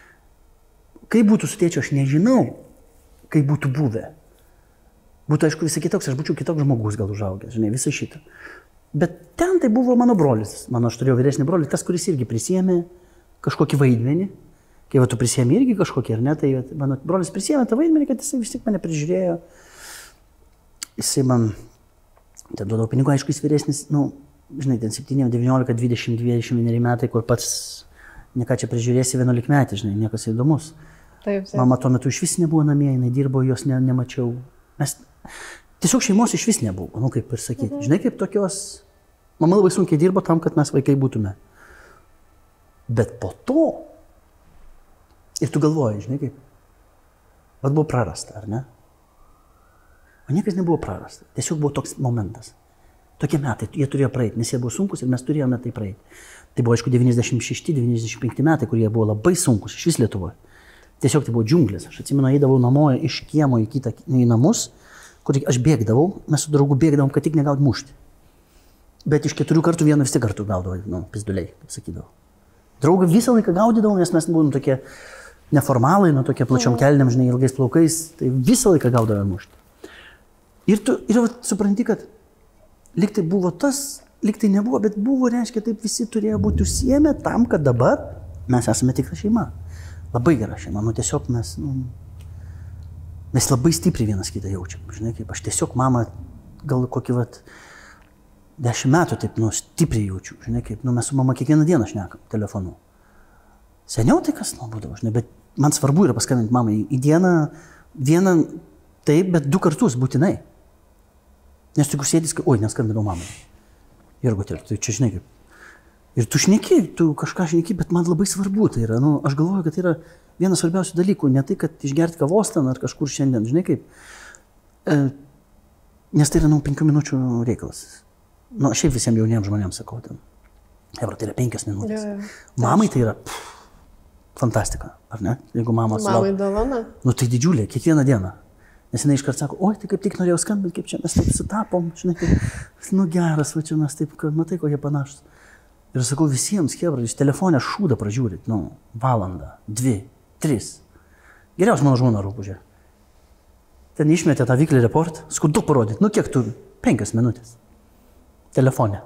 Kaip būtų su tėčiu, aš nežinau, kaip būtų buvę. Būtų, aišku, visai kitoks, aš būčiau kitoks žmogus gal užaugęs, žinai, visą šitą. Bet ten tai buvo mano brolis, mano aš turėjau vyresnį brolį, tas, kuris irgi prisėmė kažkokį vaidmenį. Kai va, tu prisėmė irgi kažkokį, ar ne, tai mano brolis prisėmė tą vaidmenį, kad jisai vis tik mane prižiūrėjo. Jisai man, ten duodavo pinigų, aišku, jis vyresnis, nu, žinai, ten septyni, devyniolika, dvidešimt, dvidešimt vieneri metai, kur pats ne ką čia prižiūrėsi vienuolikmetį, žinai, niekas įdomus. Taip, taip. Mama tuo metu iš vis nebuvo namie, jinai dirbo, jos ne, nemačiau. Mes tiesiog šeimos iš vis nebuvo, nu kaip ir sakyti. Mhm. Žinai, kaip tokios, mama labai sunkiai dirbo tam, kad mes vaikai būtume. Bet po to, ir tu galvoji, žinai, kaip, vat buvo prarasta, ar ne? O niekas nebuvo prarasta, tiesiog buvo toks momentas. Tokie metai, jie turėjo praeiti, nes jie buvo sunkus ir mes turėjome tai praeiti. Tai buvo, aišku, devyniasdešimt šešti devyniasdešimt penkti metai, kurie buvo labai sunkus, iš vis Lietuvoje. Tiesiog tai buvo džiunglės. Aš atsimenu, eidavau namo iš kiemo į kitą, į namus, kur aš bėgdavau, mes su draugu bėgdavom, kad tik negauti mušti. Bet iš keturių kartų vieną vis tik kartų gaudavau, nu, pizduliai, kaip sakydavau. Draugą visą laiką gaudydavau, nes mes buvom tokie neformalai, nu, tokie plačiom kelniam, žinai, ilgais plaukais, tai visą laiką gaudavau mušti. Ir tu, ir supranti, kad lyg tai buvo tas, lyg tai nebuvo, bet buvo, reiškia, taip visi turėjo būti užsiėmę tam, kad dabar mes esame tikra šeima. Labai gera šeima, nu tiesiog mes, nu, mes labai stipriai vienas kitą jaučiam, žinai, kaip aš tiesiog mamą gal kokį, vat, dešimt metų taip, nu, stipriai jaučiu, žinai, kaip, nu, mes su mama kiekvieną dieną šnekam telefonu. Seniau tai kas, nu, būdavo, žinai, bet man svarbu yra paskambinti mamai į dieną, vieną taip, bet du kartus būtinai. Nes tu sėdis, oi, neskambinau mamai. Jurgo, tai čia žinai kaip. Ir tu šneki, tu kažką šneki, bet man labai svarbu tai yra. Nu, aš galvoju, kad tai yra vienas svarbiausių dalykų, ne tai, kad išgerti kavos ten ar kažkur šiandien, žinai kaip. E, nes tai yra, nu, penkių minučių reikalas. Nu, aš šiaip visiems jauniems žmonėms sakau ten. Ebra, tai yra penkias minutės. Ja, ja. Mamai tai yra pff, fantastika, ar ne? Jeigu mama sulauk. Mamai dovana? Nu, tai didžiulė, kiekvieną dieną. Nes jinai iškart sako, oi, tai kaip tik norėjau skambinti, kaip čia mes taip sutapom, žinai, kaip, nu geras, va čia mes taip, matai, kokie panašus. Ir sakau visiems, chebra, jūs telefonę šūdą pražiūrit, nu, valandą, dvi, tris. Geriausia mano žmona rūpužė. Ten išmetė tą Weekly Report, sakau, du parodyt, nu kiek tu, penkias minutės. Telefone.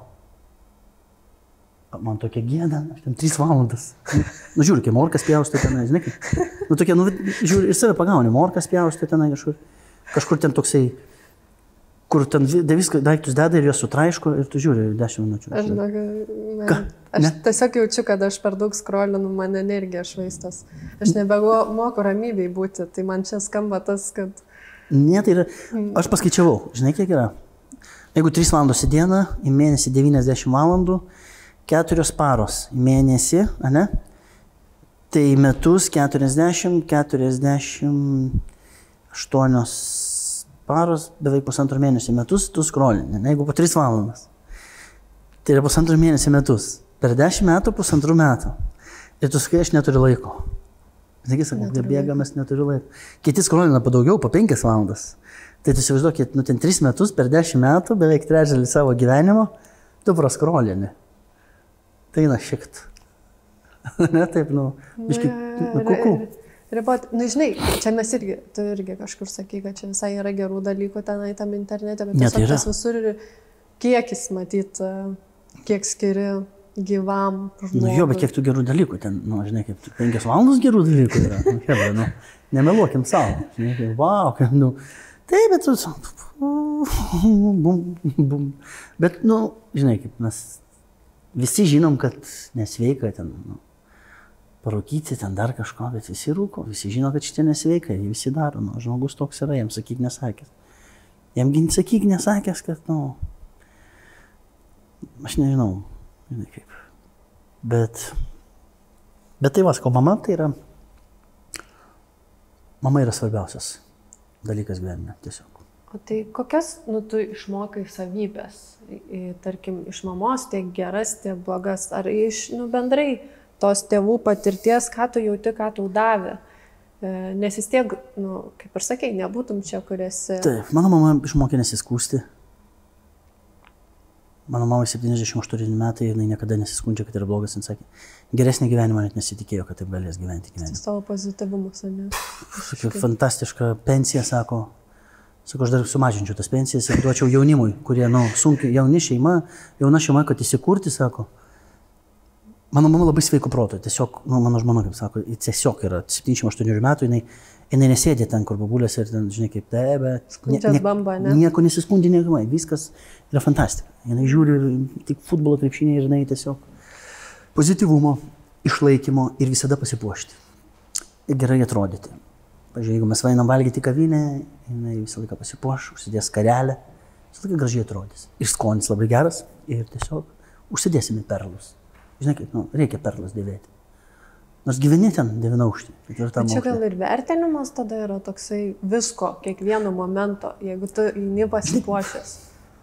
Man tokia gėda, aš ten tris valandas. Nu, žiūri, kai morkas pjaustė tenai, žinai, kaip. Nu, tokia, nu, žiūri, ir save pagauni, morkas pjaustė tenai kažkur. Kažkur ten toksai, kur ten viską daiktus deda ir juos sutraiško ir tu žiūri dešimt minučių. Aš, žinok, man, aš tiesiog jaučiu, kad aš per daug skrolinu, man energija švaistos. Aš nebemoku ramybėj būti, tai man čia skamba tas, kad... Ne, tai yra, aš paskaičiavau, žinai, kiek yra. Jeigu trys valandos į dieną, į mėnesį devyniasdešimt valandų, keturios paros į mėnesį, ane? Tai metus keturiasdešimt, keturiasdešimt aštuonios paros, beveik pusantro mėnesio metus, tu skrolini, ne? Jeigu po tris valandas. Tai yra pusantro mėnesio metus. Per dešimt metų, pusantrų metų. Ir tu sakai, aš neturiu laiko. Sakai, sakau, bėga, mes neturiu laiko. Kiti skrolina po daugiau, po penkias valandas. Tai tu įsivaizduokit, nu ten tris metus, per dešimt metų, beveik trečdalį savo gyvenimo, tu praskrolini. Tai eina šikt. Ne, taip, nu, biškai, nu, kuku. riboti. Na, žinai, čia mes irgi, tu irgi kažkur sakai, kad čia visai yra gerų dalykų tenai tam internete, bet tiesiog tas visur ir kiekis matyt, kiek skiri gyvam žmogui. Nu jo, bet kiek tų gerų dalykų ten, nu, žinai, kaip penkias valandas gerų dalykų yra. Nu, hebra, nu, nemeluokim savo. Žinai, kaip, wow, kaip, nu, taip, bet tu, bum, bum. Bet, nu, žinai, kaip mes visi žinom, kad nesveika ten, nu, parūkyti ten dar kažko, bet visi rūko, visi žino, kad šitie nesveika, jie visi daro, nu, žmogus toks yra, jam sakyk nesakęs. Jam ginti sakyk nesakęs, kad, nu, aš nežinau, žinai kaip. Bet, bet tai vas, ko mama, tai yra, mama yra svarbiausias dalykas gyvenime, tiesiog. O tai kokias, nu, tu išmokai savybės, tarkim, iš mamos, tiek geras, tiek blogas, ar iš, nu, bendrai tos tėvų patirties, ką tu jauti, ką tau davė. Nes vis tiek, nu, kaip ir sakei, nebūtum čia, kur esi. Taip, mano mama išmokė nesiskūsti. Mano mama septyniasdešimt aštuoni metai ir jinai niekada nesiskundžia, kad yra blogas, jis sakė, geresnį gyvenimą net nesitikėjo, kad taip galės gyventi gyvenimą. Savo pozityvumus, ne? Sakiau, fantastiška pensija, sako. Sako, aš dar sumažinčiau tas pensijas ir duočiau jaunimui, kurie, nu, sunkiai, jauni šeima, jauna šeima, kad įsikurti, sako. Mano mama labai sveiko proto, tiesiog, nu, mano žmona, kaip sako, tiesiog yra septyniasdešimt aštuonių metų, jinai, jinai nesėdė ten, kur babulės ir ten, žinai, kaip tai, bet ne, ne, bamba, ne? nieko nesiskundė, nieko, viskas yra fantastika. Jinai žiūri tik futbolo krepšinį ir jinai tiesiog pozityvumo, išlaikymo ir visada pasipuošti. Ir gerai atrodyti. Pavyzdžiui, jeigu mes vainam valgyti kavinę, jinai visą laiką pasipuoš, užsidės karelę, visą laiką gražiai atrodys. Ir skonis labai geras ir tiesiog užsidėsime perlus. Žinai kaip, nu, reikia perlas dėvėti. Nors gyveni ten devynaukštį. Bet čia gal ir vertinimas tada yra toksai visko, kiekvieno momento, jeigu tu įni pasipuošęs.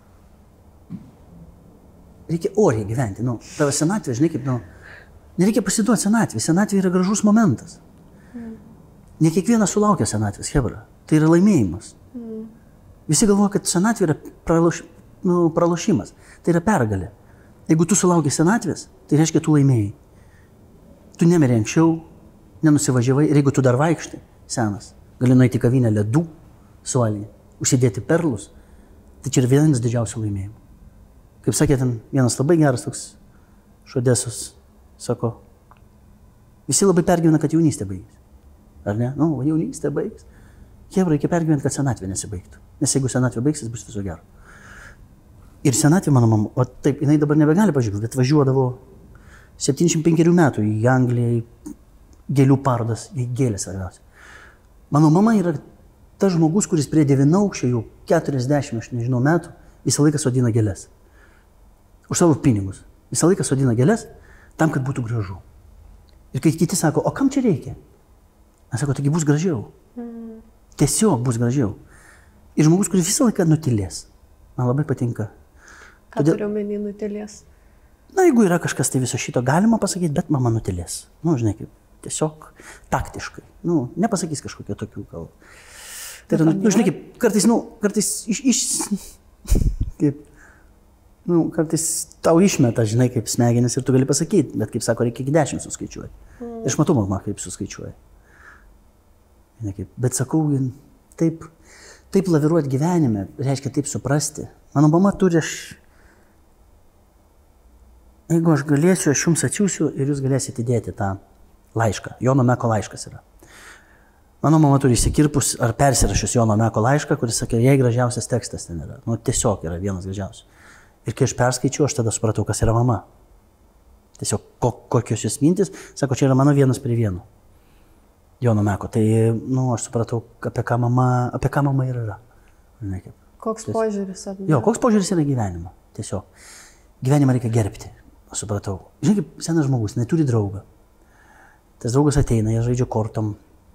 Reikia oriai gyventi. Nu, tavo senatvė, žinai kaip, nu, nereikia pasiduoti senatvė. Senatvė yra gražus momentas. Mm. Ne kiekvienas sulaukia senatvės, hebra. Tai yra laimėjimas. Mm. Visi galvoja, kad senatvė yra praloš, nu, pralošimas. Tai yra pergalė. Jeigu tu sulauki senatvės, tai reiškia, tu laimėjai. Tu nemirė anksčiau, nenusivažiavai ir jeigu tu dar vaikštai, senas, gali nueiti į kavinę ledų, suolį, užsidėti perlus, tai čia yra vienas didžiausių laimėjimų. Kaip sakė ten vienas labai geras toks šodesus, sako, visi labai pergyvena, kad jaunystė baigis. Ar ne? Nu, jaunystė baigis. Hebra, reikia pergyventi, kad senatvė nesibaigtų. Nes jeigu senatvė baigsis, bus viso gero. Ir senatvė mano mama, o taip, jinai dabar nebegali pažiūrėti, bet važiuodavo septyniasdešimt penkerių metų į Angliją, į gėlių parodas, į gėlės svarbiausia. Mano mama yra tas žmogus, kuris prie devynaukščio jau keturiasdešimt, aš nežinau, metų, visą laiką sodina gėlės. Už savo pinigus. Visą laiką sodina gėlės tam, kad būtų gražu. Ir kai kiti sako, o kam čia reikia? Aš sako, taigi bus gražiau. Mm. Tiesiog bus gražiau. Ir žmogus, kuris visą laiką nutilės. Man labai patinka. Ką Todėl... turiu menį nutilės? Na, jeigu yra kažkas, tai viso šito galima pasakyti, bet mama nutilės. Nu, žinai, kaip tiesiog taktiškai. Nu, nepasakys kažkokio tokių gal. Tai yra, nu, žinai, kaip kartais, nu, kartais iš... iš kaip, nu, kartais tau išmeta, žinai, kaip smegenis ir tu gali pasakyti, bet kaip sako, reikia iki dešimt suskaičiuoti. Mm. Ir aš matau, mama, kaip suskaičiuoja. Žinai, kaip, bet sakau, taip, taip laviruoti gyvenime, reiškia taip suprasti. Mano mama turi, aš... Jeigu aš galėsiu, aš jums atsiųsiu ir jūs galėsite įdėti tą laišką. Jono Meko laiškas yra. Mano mama turi įsikirpus ar persirašius Jono Meko laišką, kuris sakė, jei gražiausias tekstas ten yra. Nu, tiesiog yra vienas gražiausias. Ir kai aš perskaičiu, aš tada supratau, kas yra mama. Tiesiog ko, kokios jūs mintis, sako, čia yra mano vienas prie vieno. Jono Meko. Tai, nu, aš supratau, apie ką mama, apie ką mama ir yra. Ne, kaip. Koks Tiesiog. Požiūris? Ar ne? Jo, koks požiūris yra gyvenimo. Tiesiog. Gyvenimą reikia gerbti. Aš supratau. Žinai, kaip senas žmogus, neturi draugą. Tas draugas ateina, jie žaidžia kortom.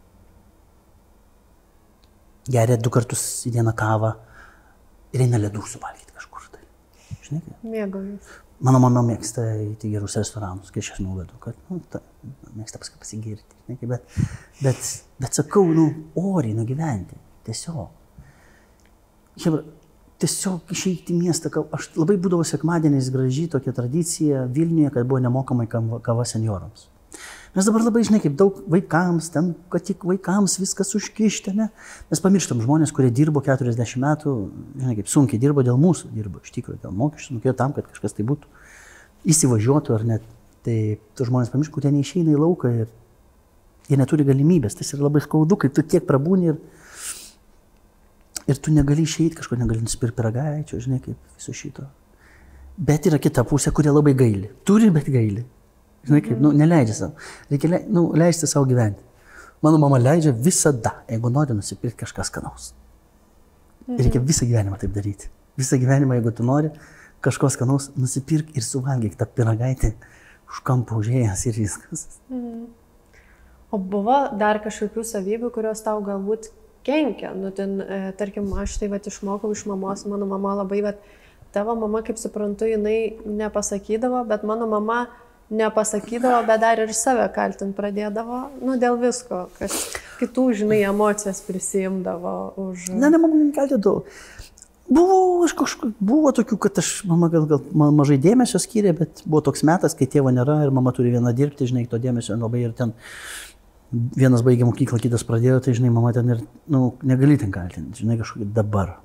Geria du kartus į dieną kavą ir eina ledų suvalgyti kažkur. Tai. Žinai, kaip? Mėgaujas. Mano mama mėgsta į gerus restoranus, kai aš jas nuvedu, kad, nu, ta, mėgsta paskui pasigirti. Žinai, kaip, bet, bet, bet sakau, nu, oriai nugyventi. Tiesiog. Hebra, tiesiog išeiti į miestą. Aš labai būdavo sekmadieniais graži tokia tradicija Vilniuje, kad buvo nemokamai kava senjorams. Mes dabar labai, žinai, kaip daug vaikams, ten, kad tik vaikams viskas užkišti, ne? Mes pamirštam žmonės, kurie dirbo keturiasdešimt metų, žinai, kaip sunkiai dirbo dėl mūsų, dirbo iš tikrųjų dėl mokesčių, mokėjo tam, kad kažkas tai būtų, įsivažiuotų ar net. Tai tu žmonės pamiršk, kurie neišeina į lauką ir jie neturi galimybės. Tas yra labai skaudu, kai tu tiek prabūni ir, ir tu negali išeiti, kažko negali nusipirkti pyragaičio, žinai, kaip viso šito. Bet yra kita pusė, kurie labai gaili. Turi, bet gaili. Žinai, kaip, nu, neleidžia savo. Reikia le, nu, leisti savo gyventi. Mano mama leidžia visada, jeigu nori nusipirkti kažką skanaus. Reikia visą gyvenimą taip daryti. Visą gyvenimą, jeigu tu nori kažko skanaus, nusipirk ir suvalgyk tą pyragaitį už kampą užėjęs ir viskas. Mm. O buvo dar kažkokių savybių, kurios tau galbūt kenkia? Nu, ten, e, tarkim, aš tai vat išmokau iš mamos, mano mama labai, bet tavo mama, kaip suprantu, jinai nepasakydavo, bet mano mama nepasakydavo, bet dar ir save kaltint pradėdavo, nu, dėl visko, kas kitų, žinai, emocijas prisiimdavo už... Ne, ne, mama nekaltindavo. Buvo, aš kažkaip, buvo tokių, kad aš, mama gal, gal mažai dėmesio skyrė, bet buvo toks metas, kai tėvo nėra ir mama turi vieną dirbti, žinai, to dėmesio labai ir ten vienas baigė mokyklą, kitas pradėjo, tai, žinai, mama ten ir, nu, negali ten kaltinti, žinai, kažkokį dabar.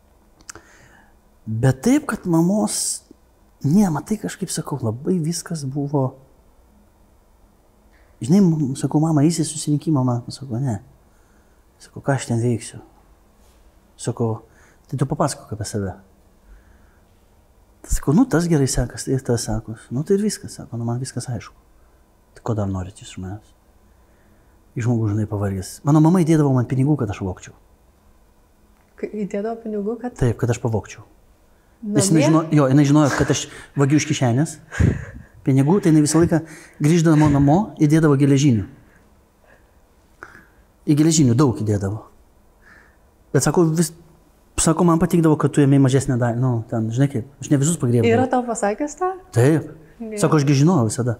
Bet taip, kad mamos, ne, matai, kažkaip sakau, labai viskas buvo, žinai, sakau, mama, eisi susirinkimą, mama, sakau, ne, sakau, ką aš ten veiksiu, sakau, tai tu papasakok apie save. Tai sakau, nu, tas gerai sekas, tai tas sakos, nu, tai ir viskas, sako, nu, man viskas aišku, tai ko dar norit iš manęs? Iš žmogus, žinai, pavargęs. Mano mama įdėdavo man pinigų, kad aš vokčiau. Įdėdavo pinigų, kad... Taip, kad aš pavokčiau. Nes jinai žinojo, jo, jinai žinojo, kad aš vagiu iš kišenės pinigų, tai jinai visą laiką grįždama namo įdėdavo geležinių. Į geležinių daug įdėdavo. Bet sako, vis, sako, man patikdavo, kad tu ėmėjai mažesnę dalį. Nu, ten, žinai kaip, aš ne visus pagrėbdavau. Yra tau pasakęs tą? Taip. Sako, aš gi žinojau visada.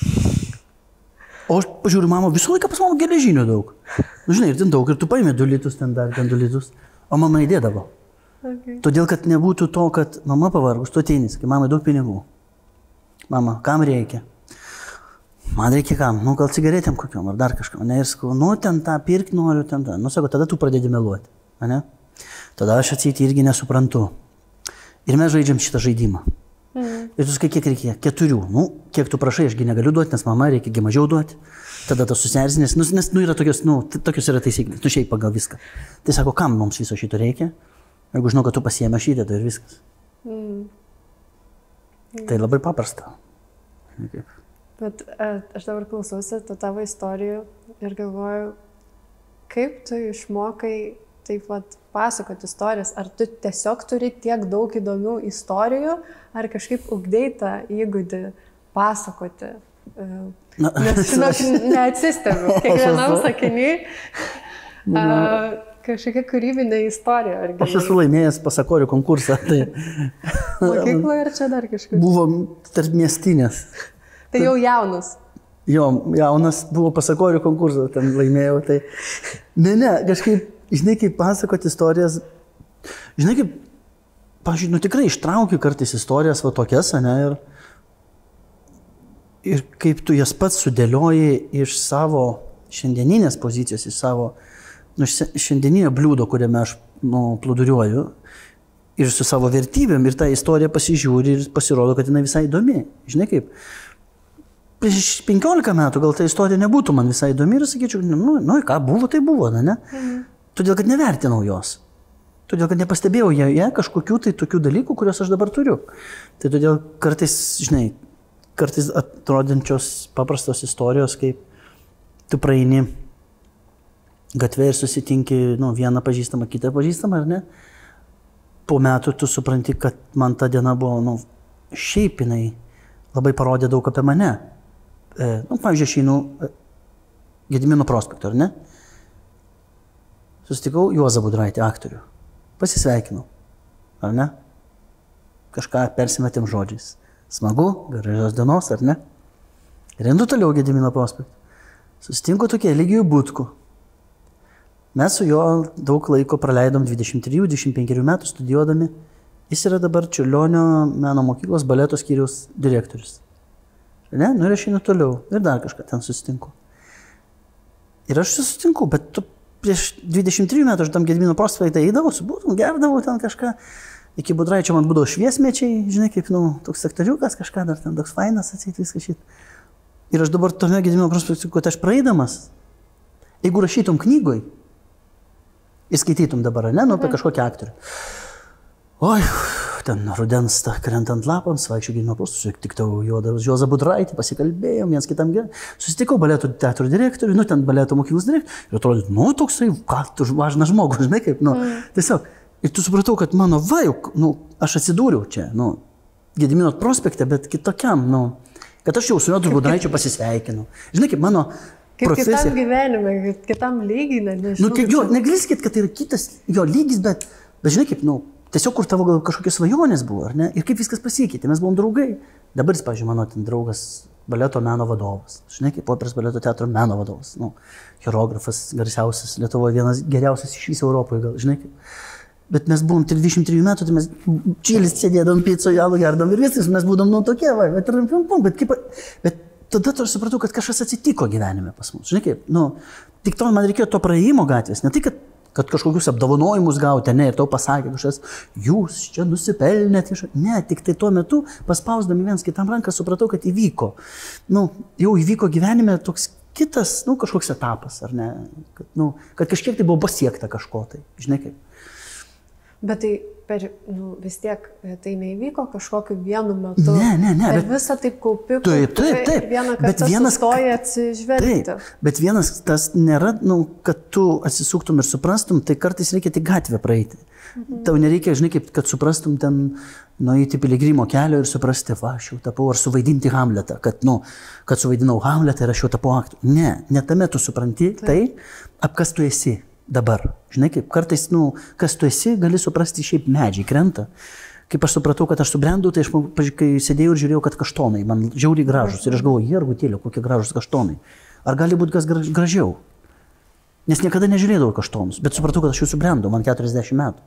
O aš pažiūriu, mama, visą laiką pas mano geležinių daug. Nu, žinai, ir ten daug, ir tu paėmė du litus, ten dar, ten du litus. O mama įdėdavo. Okay. Todėl, kad nebūtų to, kad mama pavargus, tu ateini, kai mamai daug pinigų. Mama, kam reikia? Man reikia kam? Nu, gal cigaretėm kokiom ar dar kažkam. Ne, ir sakau, nu, ten tą pirkti noriu, ten tą. Nu, sako, tada tu pradedi meluoti. Ne? Tada aš atsiti irgi nesuprantu. Ir mes žaidžiam šitą žaidimą. Mm. Ir tu sakai, kiek reikia? Keturių. Nu, kiek tu prašai, ašgi negaliu duoti, nes mama reikia mažiau duoti. Tada tas susierzinės, nu, nes, nu, yra tokios, nu, tokios yra taisyklės, nu, šiaip pagal viską. Tai sako, kam mums viso šito reikia? Jeigu žinau, kad tu pasiėmė šitą, tai ir viskas. Mm. Mm. Tai labai paprasta. Okay. Bet aš dabar klausausi to tavo istorijų ir galvoju, kaip tu išmokai taip vat pasakoti istorijas? Ar tu tiesiog turi tiek daug įdomių istorijų, ar kažkaip ugdei tą įgūdį pasakoti? Na, nes, žinok, neatsistebiu. Kiekvienam sakiniui uh, kažkokia kūrybinė istorija. Argi. Aš esu laimėjęs pasakorių konkursą. Tai... Mokykloje ir čia dar kažkas? Buvo tarp miestinės. Tai jau jaunas. Jo, jaunas buvo pasakorių konkursą, ten laimėjau. Tai... Ne, ne, kažkaip, žinai, kaip pasakoti istorijas, žinai, kaip, pavyzdžiui, nu tikrai ištraukiu kartais istorijas va tokias, ne, ir, ir kaip tu jas pats sudėlioji iš savo šiandieninės pozicijos, iš savo nu, šiandieninio bliūdo, kuriame aš nu, plūduriuoju, ir su savo vertybėm, ir tą istoriją pasižiūri ir pasirodo, kad jinai visai įdomi. Žinai kaip, prieš penkiolika metų gal ta istorija nebūtų man visai įdomi ir sakyčiau, nu, nu ką, buvo, tai buvo, ne? Mhm. Todėl, kad nevertinau jos. Todėl, kad nepastebėjau joje kažkokių tai tokių dalykų, kuriuos aš dabar turiu. Tai todėl kartais, žinai, kartais atrodančios paprastos istorijos, kaip tu praeini gatvė ir susitinki, nu, vieną pažįstamą, kitą pažįstamą, ar ne? Po metų tu supranti, kad man ta diena buvo, nu, šiaip jinai labai parodė daug apie mane. E, nu, pavyzdžiui, aš einu Gedimino prospektu, ar ne? Susitikau Juozą Budraitį, aktorių. Pasisveikinau, ar ne? Kažką persimetėm žodžiais. Smagu, gražios dienos, ar ne? Ir eindu toliau Gedimino prospektu. Susitinku tokie Eligijų Butku. Mes su juo daug laiko praleidom dvidešimt trijų dvidešimt penkerių metų studijuodami. Jis yra dabar Čiurlionio meno mokyklos baleto skyriaus direktorius. ne, nu ir aš einu toliau ir dar kažką ten susitinku. Ir aš susitinku, bet tu prieš dvidešimt trijų metų aš tam Gedimino prospekte eidavau, su būtum, gerdavau ten kažką, iki Budraičio man būdavo šviesmečiai, žinai, kaip, nu, toks sektariukas kažką, dar ten toks fainas atseit viską šit. Ir aš dabar tome Gedimino prospekte, kad aš praeidamas, jeigu rašytum knygoj, ir skaitytum dabar, ne, nu, apie kažkokį aktorių. Oi, ten rudens ta krentant lapams, vaikščiau Gedimino prospekte, sutikau Juozą Budraitį, pasikalbėjom, viens kitam gerai. Susitikau baleto teatro direktorių, nu, ten baleto mokyklos direktorių. Ir atrodė, nu, toksai, ką tu važnas žmogus, žinai, kaip, nu, mm. tiesiog. Ir tu supratau, kad mano vajuk, nu, aš atsidūriau čia, nu, Gedimino prospekte, bet kitokiam, nu, kad aš jau su Juozu Budraičiu pasisveikinu. Žinai, kaip mano kaip profesija. Kitam gyvenime, kitam lygiai, nežinau. Nu, kaip, jo, negali sakyti, kad tai yra kitas jo lygis, bet, bet žinai, kaip, nu, tiesiog kur tavo gal kažkokios svajonės buvo, ar ne? Ir kaip viskas pasikeitė, mes buvom draugai. Dabar jis, pavyzdžiui, mano ten draugas, baleto meno vadovas. Žinai, kaip operos baleto teatro meno vadovas. Nu, choreografas, garsiausias Lietuvoje, vienas geriausias iš viso Europoje, gal, žinai kaip. Bet mes buvom trisdešimt trijų metų, tai mes čilis sėdėdam picoje, alų gerdam ir viskas, mes būdom nu tokie, va, bet, bet, kaip, bet tada aš supratau, kad kažkas atsitiko gyvenime pas mus. Žinai kaip, nu, tik to man reikėjo to praėjimo gatvės, ne tai, kad kad kažkokius apdovanojimus gauti, ne, ir tau pasakė kažkas, jūs čia nusipelnėte, ne, tik tai tuo metu, paspausdami viens kitam ranką, supratau, kad įvyko. Nu, jau įvyko gyvenime toks kitas, nu, kažkoks etapas, ar ne, kad, nu, kad kažkiek tai buvo pasiekta kažko tai, žinai kaip. Bet tai per, nu, vis tiek tai neįvyko kažkokiu vienu metu. Ne, ne, ne. Per bet, visą taip kaupi, taip, taip, taip. Vieną kartą sustoja atsižvelgti. Taip, bet vienas tas nėra, nu, kad tu atsisuktum ir suprastum, tai kartais reikia tik gatvę praeiti. Mhm. Tau nereikia, žinai, kaip, kad suprastum ten nueiti piligrimo kelio ir suprasti, va, aš jau tapau, ar suvaidinti Hamletą, kad, nu, kad suvaidinau Hamletą ir aš jau tapau aktorių. Ne, ne tame tu supranti, taip. Tai, ap kas tu esi. Dabar, žinai, kaip kartais, nu, kas tu esi, gali suprasti, šiaip medžiai krenta. Kaip aš supratau, kad aš subrendau, tai aš, kai sėdėjau ir žiūrėjau, kad kaštonai, man žiauriai gražus. Ir aš galvoju, jergutėlė, kokie gražus kaštonai. Ar gali būti kas gražiau? Nes niekada nežiūrėdavau kaštonus, bet supratau, kad aš jau subrendau, man keturiasdešimt metų.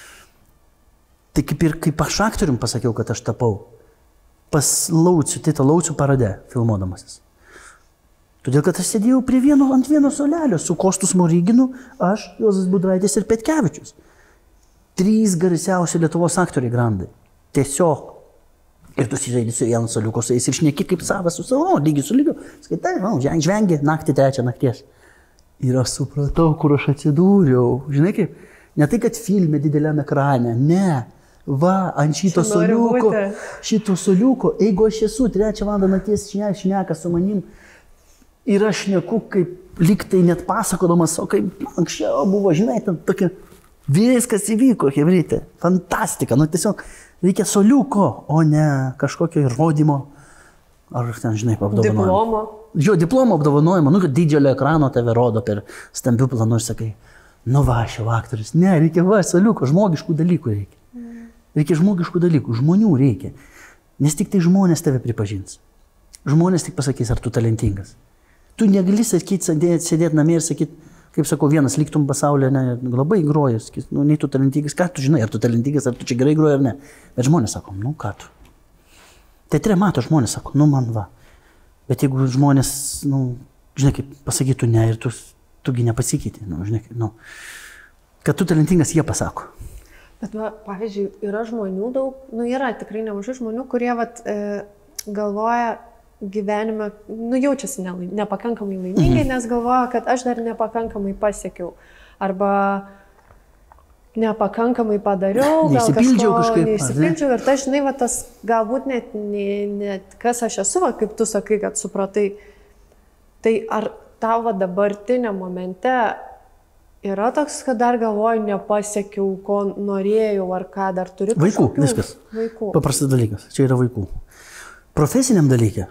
Tai kaip ir kaip aš aktorium pasakiau, kad aš tapau pas Laucių, Tito Laucių parade filmuodamasis. Todėl, kad aš sėdėjau prie vieno, ant vieno solelio su Kostu Smoriginu, aš, Juozas Budraitis ir Petkevičius. Trys garsiausi Lietuvos aktoriai grandai. Tiesiog. Ir tu sėdėjai su vienu soliuku su jais ir šneki kaip savas su savo, lygiai su lygiu. Skaitai, no, žvengi, naktį trečią nakties. Ir aš supratau, kur aš atsidūriau. Žinai kaip? Ne tai, kad filme dideliam ekrane, ne. Va, ant šito soliuko, šito soliuko, jeigu aš esu trečią valandą nakties šneka su manim, ir aš šneku, kaip liktai net pasakodamas, o kaip anksčiau buvo, žinai, ten tokia, viskas įvyko, hebrytė, fantastika, nu tiesiog reikia soliuko, o ne kažkokio įrodymo, ar ten, žinai, apdovanojimo. Diplomo. Jo, diplomo apdovanojimo, nu, kad didžiulio ekrano tave rodo per stambių planų ir sakai, nu va, aš jau aktorius, ne, reikia va, soliuko, žmogiškų dalykų reikia. Reikia žmogiškų dalykų, žmonių reikia, nes tik tai žmonės tave pripažins. Žmonės tik pasakys, ar tu talentingas. Tu negali sakyti, sėdėti, sėdėti namie ir sakyti, kaip sakau, vienas liktum pasaulyje, ne, labai grojas, nu, nei tu talentingas, ką tu žinai, ar tu talentingas, ar tu čia gerai groji ar ne. Bet žmonės sako, nu ką tu. Teatre mato žmonės sako, nu man va. Bet jeigu žmonės, nu, žinai, kaip pasakytų ne ir tu, tugi nepasikeiti, nu, žinai, kaip, nu, kad tu talentingas, jie pasako. Bet, va, pavyzdžiui, yra žmonių daug, nu, yra tikrai nemažai žmonių, kurie, vat, e, galvoja, gyvenime, nu, jaučiasi ne, nepakankamai laimingai, mhm. nes galvoja, kad aš dar nepakankamai pasiekiau. Arba nepakankamai padariau, gal kažko kažkaip, neįsipildžiau. Ir tai, žinai, va, tas galbūt net, net, net kas aš esu, va, kaip tu sakai, kad supratai. Tai ar tavo dabartinė momente yra toks, kad dar galvoju, nepasiekiau, ko norėjau, ar ką dar turiu? Vaikų, viskas. Vaikų. Paprastas dalykas, čia yra vaikų. Profesiniam dalykė.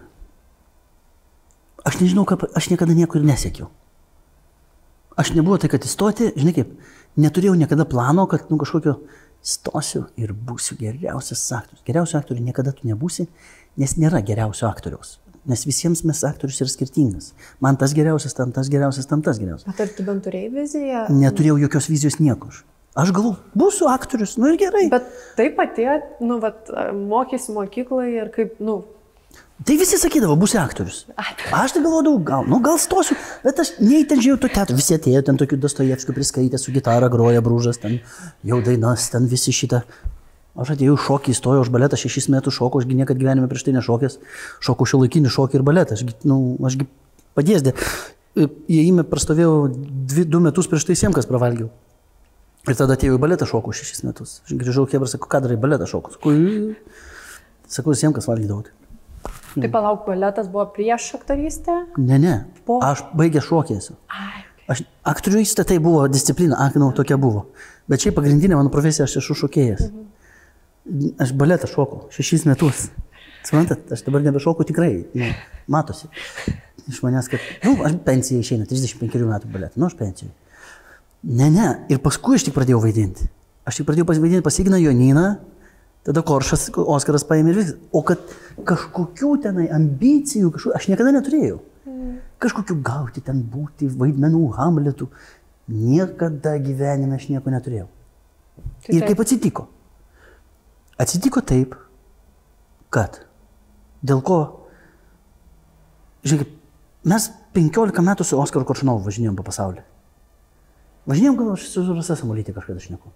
Aš nežinau, kaip, aš niekada nieko ir nesiekiau. Aš nebuvo tai, kad įstoti, žinai kaip, neturėjau niekada plano, kad nu, kažkokio stosiu ir būsiu geriausias aktorius. Geriausio aktorių niekada tu nebūsi, nes nėra geriausio aktoriaus. Nes visiems mes aktorius yra skirtingas. Man tas geriausias, tam tas geriausias, tam tas geriausias. Bet ar tu bent turėjai viziją? Neturėjau jokios vizijos nieko. Aš galvoju, būsiu aktorius, nu ir gerai. Bet taip atėjo, nu, vat, mokysi mokykloje ir kaip, nu... Tai visi sakydavo, būsi aktorius. Aš tai galvodavau, gal, nu, gal stosiu, bet aš nei ten žiūrėjau to teatro, visi atėjo, ten tokių Dostojevskių priskaitė, su gitara groja Brūžas, ten jau dainas, ten visi šitą. Aš atėjau šokį, įstojau, aš baletą šešis metus šokau, ašgi niekad gyvenime prieš tai nešokęs, šokau šiuolaikinį šokį ir baletą, ašgi, nu, ašgi padėsdė. Įėjime prastovėjau dvi, du metus prieš tai Siemkas pravalgiau. Ir tada atėjau į baletą šokau šešis metus. Aš grįžau, Hebra, sakau, ką darai, baletą šokau. Sakau, sakau Siemkas valgydavau. Tai palauk, baletas buvo prieš aktorystę? Ne, ne, po... aš baigęs šokį esu. Aš aktorystė tai buvo disciplina, aknau tokia buvo. Bet šiaip pagrindinė mano profesija, aš esu šokėjas. Mhm. Aš baletą šokau šešis metus. Suprantat, aš dabar nebešokau tikrai, nu, matosi. Iš manęs, kad, nu, aš pensijai išeina, trisdešimt penkerių metų baletą, nu, aš pensijai. Ne, ne, ir paskui aš tik pradėjau vaidinti. Aš tik pradėjau vaidinti pas Igną Jonyną, tada Koršas, Oskaras paėmė ir viskas. O kad kažkokių tenai ambicijų, kažkokių, aš niekada neturėjau. Kažkokių gauti ten būti, vaidmenų, Hamletų. Niekada gyvenime aš nieko neturėjau. Ir kaip atsitiko? Atsitiko taip, kad dėl ko, žiūrėkit, mes penkiolika metų su Oskaru Koršunovu važinėjom po pasaulį. Važinėjom, gal aš su Rasa Samuolytė kažkada šneku.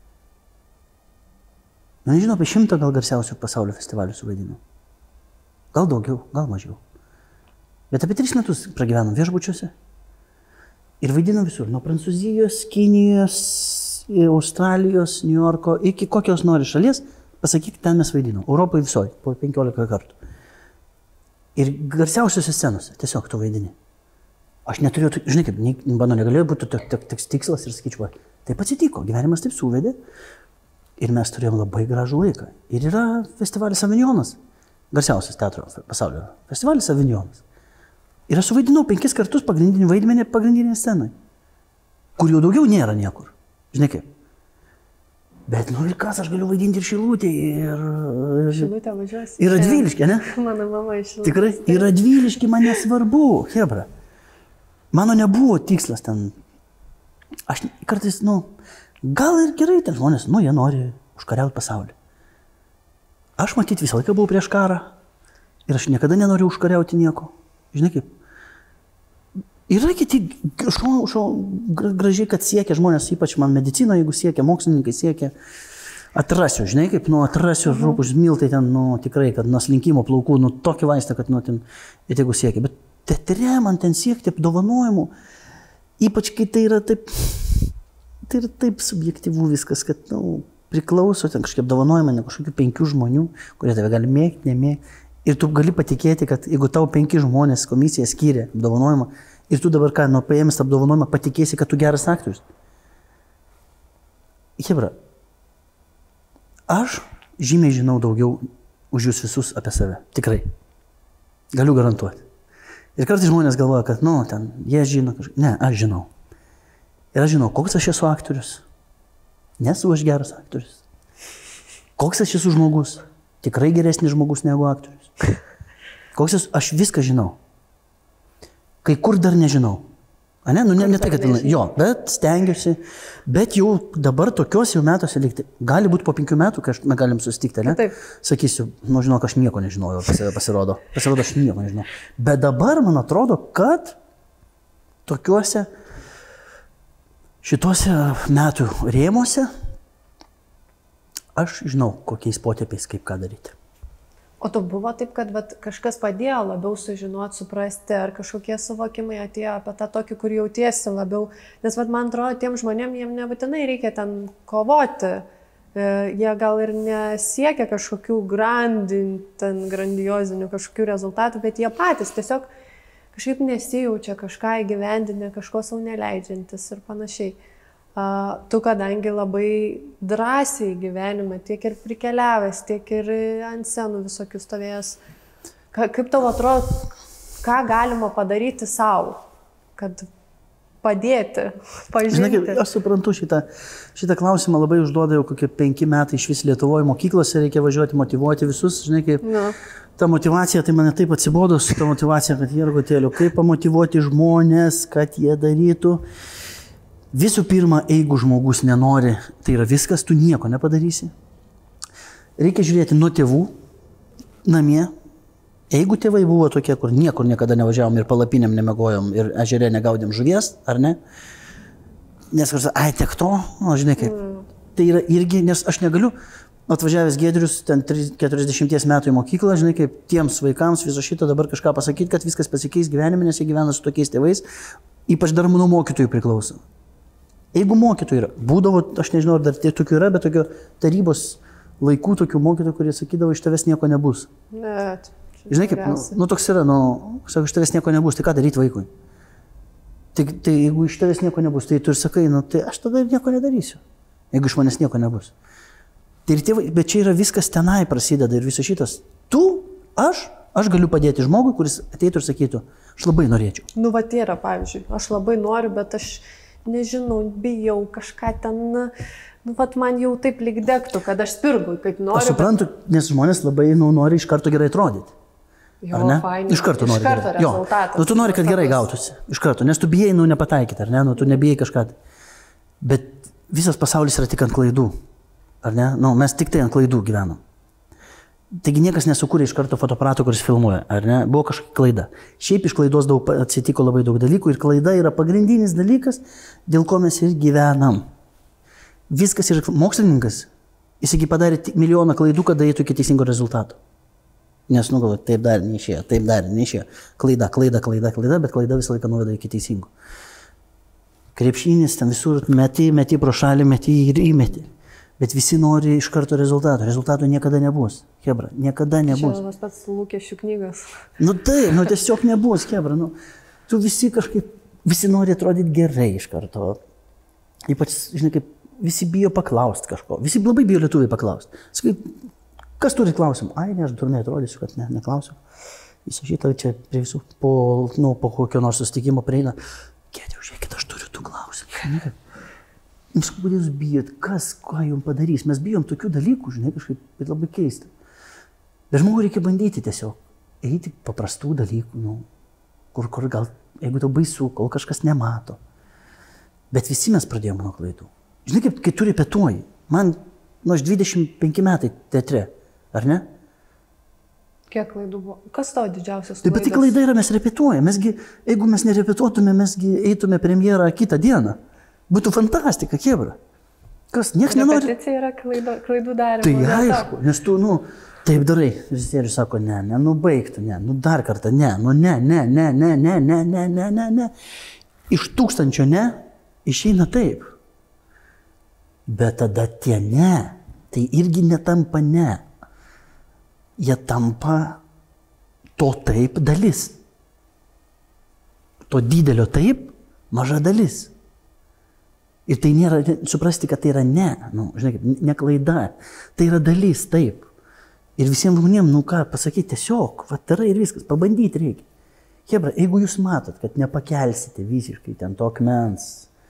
Na, nežinau, apie šimtą gal garsiausių pasaulio festivalių suvaidinau. Gal daugiau, gal mažiau. Bet apie tris metus pragyvenom viešbučiuose ir vaidinom visur, nuo Prancūzijos, Kinijos, Australijos, New Yorko, iki kokios nori šalies. Pasakykit, ten mes vaidinom. Europoje visoje, po penkiolika kartų. Ir garsiausiose scenose tiesiog tu vaidini. Aš neturėjau, žinai kaip, mano negalėjo būti toks tikslas ir sakyčiau, taip atsitiko, gyvenimas taip suvedė ir mes turėjom labai gražų laiką. Ir yra festivalis Avignonas, garsiausias teatro pasaulio. Festivalis Avignonas. Ir aš suvaidinau penkis kartus pagrindinį vaidmenį pagrindinėje scenoje, kur jau daugiau nėra niekur. Žinai kaip. Bet, nu ir kas, aš galiu vaidinti ir Šilutė, ir... Šilutė važiuosi. Ir Radviliškė, ne? Mano mama iš Šilutės. Tikrai, ir Radviliškė man nesvarbu, Hebra. Mano nebuvo tikslas ten. Aš kartais, nu, gal ir gerai ten žmonės, nu, jie nori užkariauti pasaulį. Aš matyt visą laiką buvau prieš karą ir aš niekada nenoriu užkariauti nieko. Žinai kaip. Yra kiti šau, šau, gražiai, kad siekia žmonės, ypač man medicino, jeigu siekia, mokslininkai siekia, atrasiu, žinai, kaip, nu, atrasiu rūpus miltai ten, nu, tikrai, kad nuo slinkimo plaukų, nu, tokį vaistą, kad, nu, ten, jeigu siekia. Bet teatre man ten siekti apdovanojimų, ypač kai tai yra taip, tai yra taip subjektyvų viskas, kad, nu, priklauso ten kažkiek apdovanojimą, ne kažkokių penkių žmonių, kurie tave gali mėgti, nemėgti. Ir tu gali patikėti, kad jeigu tau penki žmonės komisija skyrė apdovanojimą, ir tu dabar ką, nuo paėmęs apdovanojimą, patikėsi, kad tu geras aktorius. Hebra, aš žymiai žinau daugiau už jūs visus apie save. Tikrai. Galiu garantuoti. Ir kartais žmonės galvoja, kad, nu, ten, jie žino kažką. Ne, aš žinau. Ir aš žinau, koks aš esu aktorius. Nesu aš geras aktorius. Koks aš esu žmogus. Tikrai geresnis žmogus negu aktorius. Koks esu, aš viską žinau. Kai kur dar nežinau. A ne, nu ne, ne tai, kad, jo, bet stengiuosi, bet jau dabar tokios jau metuose likti. Gali būti po penkių metų, kai mes galim susitikti, ne? Taip. Sakysiu, nu žinok, aš nieko nežinojau, pasirodo. Pasirodo, aš nieko nežinau. Bet dabar man atrodo, kad tokiuose šituose metų rėmuose aš žinau, kokiais potėpiais, kaip ką daryti. O tu buvo taip, kad vat, kažkas padėjo labiau sužinoti, suprasti, ar kažkokie suvokimai atėjo apie tą tokį, kur jautiesi labiau. Nes vat, man atrodo, tiem žmonėm jiem nebūtinai reikia ten kovoti. E, jie gal ir nesiekia kažkokių grandin, ten grandiozinių kažkokių rezultatų, bet jie patys tiesiog kažkaip nesijaučia kažką įgyvendinę, kažko savo neleidžiantis ir panašiai. Uh, tu kadangi labai drąsiai gyvenime, tiek ir prikeliavęs, tiek ir ant scenų visokių stovėjęs. Ka, kaip tau atrodo, ką galima padaryti savo, kad padėti, pažinti? Žinai, aš suprantu šitą, šitą klausimą labai užduoda jau kokie penki metai iš vis Lietuvoje mokyklose, reikia važiuoti, motyvuoti visus, žinai, kaip no. Ta motyvacija, tai mane taip atsibodo su ta motyvacija, kad jergotėliu, kaip pamotyvuoti žmonės, kad jie darytų. Visų pirma, jeigu žmogus nenori, tai yra viskas, tu nieko nepadarysi. Reikia žiūrėti nuo tėvų namie Jeigu tėvai buvo tokie, kur niekur niekada nevažiavom ir palapinėm nemegojom ir ežerė negaudėm žuvies, ar ne? Nes kažkas, ai, tiek to, o žinai kaip. Mm. Tai yra irgi, nes aš negaliu, atvažiavęs Giedrius, ten keturiasdešimties metų į mokyklą, žinai kaip, tiems vaikams viso šito dabar kažką pasakyti, kad viskas pasikeis gyvenime, nes jie gyvena su tokiais tėvais, ypač dar manau mokytojų priklauso. Jeigu mokytojų yra, būdavo, aš nežinau, ar dar tie tokių yra, bet tokio tarybos laikų tokių mokytojų, kurie sakydavo, iš tavęs nieko nebus. Net. Žinai kaip, nu, nu toks yra, nu, sako, iš tavęs nieko nebus, tai ką daryti vaikui? Tai, tai jeigu iš tavęs nieko nebus, tai tu ir sakai, nu, tai aš tada nieko nedarysiu, jeigu iš manęs nieko nebus. Tai ir tėvai, bet čia yra viskas tenai prasideda ir visas šitas. Tu, aš, aš galiu padėti žmogui, kuris ateitų ir sakytų, aš labai norėčiau. Nu, va, tai yra, pavyzdžiui, aš labai noriu, bet aš nežinau, bijau kažką ten, nu, vat man jau taip lyg degtų, kad aš spirgu, kaip noriu. Aš suprantu, bet... nes žmonės labai, nu, nori iš karto gerai atrodyti. Jo, ar ne? Fainai. Iš karto nori. Iš karto rezultatas. Nu, tu nori, kad gerai gautųsi. Iš karto, nes tu bijai, nu, nepataikyti, ar ne? Nu, tu nebijai kažką. Bet visas pasaulis yra tik ant klaidų. Ar ne? Nu, mes tik tai ant klaidų gyvenam. Taigi niekas nesukūrė iš karto fotoaparato, kuris filmuoja, ar ne? Buvo kažkokia klaida. Šiaip iš klaidos daug atsitiko labai daug dalykų ir klaida yra pagrindinis dalykas, dėl ko mes ir gyvenam. Viskas yra mokslininkas. Jis iki padarė milijoną klaidų, kad eitų iki teisingo rezultato. Nes, nu, galvoju, taip dar neišėjo, taip dar neišėjo. Klaida, klaida, klaida, klaida, bet klaida visą laiką nuveda iki teisingo. Krepšinis ten visur meti, meti pro šalį, meti ir įmeti. Bet visi nori iš karto rezultato. Rezultato niekada nebus. Hebra, niekada nebus. Čia tas pats lūkesčių knygas. Nu tai, nu tiesiog nebus, Hebra. Nu, tu visi kažkaip, visi nori atrodyti gerai iš karto. Ypač, žinai, kaip visi bijo paklausti kažko. Visi labai bijo lietuviai paklausti. Sakai, kas turi klausimą? Ai, ne, aš durnai atrodysiu, kad ne, neklausiu. Visą šitą čia prie visų po, nu, po kokio nors susitikimo prieina. Giedriau, žiūrėkit, aš turiu tų klausimų. Jūs kodėl jūs bijot, kas, ką jums padarys? Mes bijom tokių dalykų, žinai, kažkaip, bet labai keista. Bet žmogui reikia bandyti tiesiog. Eiti paprastų dalykų, nu, kur, kur gal, jeigu tau baisu, kol kažkas nemato. Bet visi mes pradėjome nuo klaidų. Žinai, kaip, kai tu repetuoji. Man, nu, aš dvidešimt penki metai teatre. Ar ne? Kiek klaidų buvo? Kas tavo didžiausias klaidas? Taip, bet tai klaida yra, mes repetuojame. Mesgi, jeigu mes nerepetuotume, mesgi eitume premjerą kitą dieną. Būtų fantastika, Hebra. Kas, nieks nenori. Repeticija yra klaido, klaidų darimo. Tai aišku, nes tu, nu, taip darai. Režisierius sako, ne, ne, nu baigtų, ne, nu dar kartą, ne, nu ne, ne, ne, ne, ne, ne, ne, ne, ne, ne. Iš tūkstančio ne, išeina taip. Bet tada tie ne, tai irgi netampa ne. Jie tampa to taip dalis. To didelio taip maža dalis. Ir tai nėra, suprasti, kad tai yra ne, nu, žinai, ne klaida, tai yra dalis taip. Ir visiems žmonėms, nu ką, pasakyti tiesiog, va, tarai ir viskas, pabandyti reikia. Hebra, jeigu jūs matot, kad nepakelsite visiškai ten to akmens,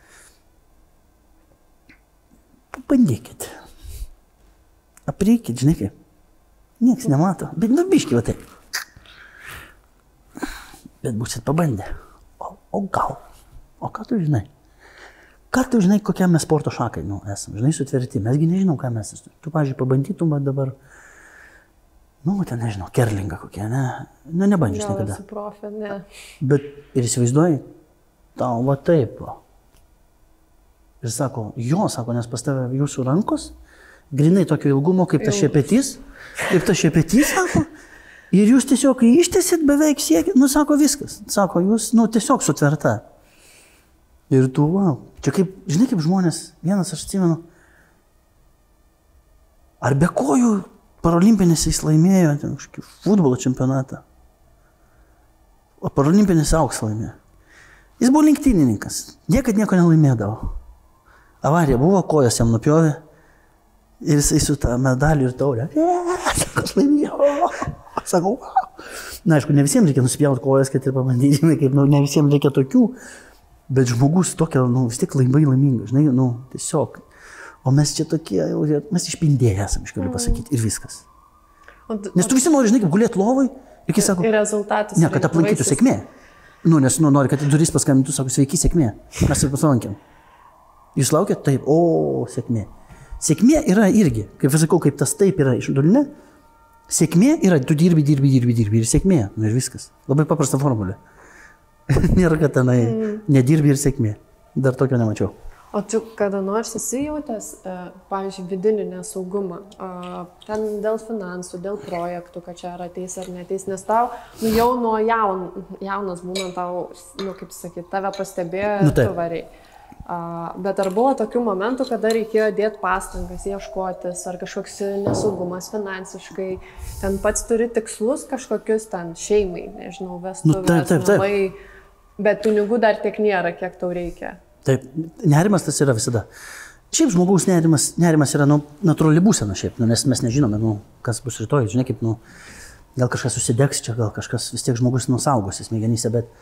pabandykit. Apreikit, žinai kaip. Niekas nemato, bet nu biški va taip. Bet būsit pabandę. O, o gal? O ką tu žinai? Ką tu žinai, kokie mes sporto šakai nu, esame? Žinai, sutverti. Mesgi nežinom, ką mes esame. Tu, pavyzdžiui, pabandytum dabar, nu, ten nežinau, kerlingą kokią, ne? Nu, nebandžius niekada. Gal esu profė, ne. Bet ir įsivaizduoji, tau va taip. Va. Ir sako, jo, sako, nes pas tave jūsų rankos, grinai tokio ilgumo, kaip tas šepetys, kaip tas šepetys, sako, ir jūs tiesiog ištiesit beveik siekit, nu, sako, viskas. Sako, jūs, nu, tiesiog sutverta. Ir tu, wow. Čia kaip, žinai, kaip žmonės, vienas aš atsimenu, ar be kojų parolimpinėse jis laimėjo ten kažkokį futbolo čempionatą. O parolimpinėse auksą laimėjo. Jis buvo lenktynininkas, niekad nieko nelaimėdavo. Avarija buvo, kojas jam nupjovė ir jisai su tą medalių ir taurę. Sako, aš laimėjau. Sako, wow. Na, aišku, ne visiems reikia nuspjauti kojas, kad ir pabandyti, kaip, nu, ne visiems reikia tokių, bet žmogus tokia, nu, vis tiek labai laiminga, žinai, nu, tiesiog. O mes čia tokie, mes išpindėję esame, aš galiu pasakyti, ir viskas. Nes tu visi nori, žinai, kaip gulėti lovai, ir kai sako, ir rezultatas. Ne, kad aplankytų sėkmė. Nu, nes nu, nori, kad į duris paskambintų, sako, sveiki, sėkmė. Mes ir paslankėm. Jūs laukėt? Taip, o, sėkmė. Sėkmė yra irgi, kaip sakau, kaip tas taip yra iš dulinė, Sėkmė yra, tu dirbi, dirbi, dirbi, dirbi ir sėkmė. Nu ir viskas. Labai paprasta formulė. Nėra, kad tenai mm. nedirbi ir sėkmė. Dar tokio nemačiau. O tu kada nors įsijautęs, pavyzdžiui, vidinį nesaugumą, ten dėl finansų, dėl projektų, kad čia ar ateis ar neteis, nes tau, nu jau nuo jaun, jaunas būnant tau, nu kaip sakyti, tave pastebėjo ir nu, tu variai. Bet ar buvo tokių momentų, kada reikėjo dėti pastangas, ieškotis, ar kažkoks nesaugumas finansiškai, ten pats turi tikslus kažkokius ten šeimai, nežinau, vestuvės, nu, taip, taip, taip. Namai, bet pinigų dar tiek nėra, kiek tau reikia. Taip, nerimas tas yra visada. Šiaip žmogaus nerimas, nerimas yra nu, natūrali būsena šiaip, nu, nes mes nežinome, nu, kas bus rytoj, žinai, kaip, nu, gal kažkas susidegs čia, gal kažkas vis tiek žmogus nusaugosi smegenyse, bet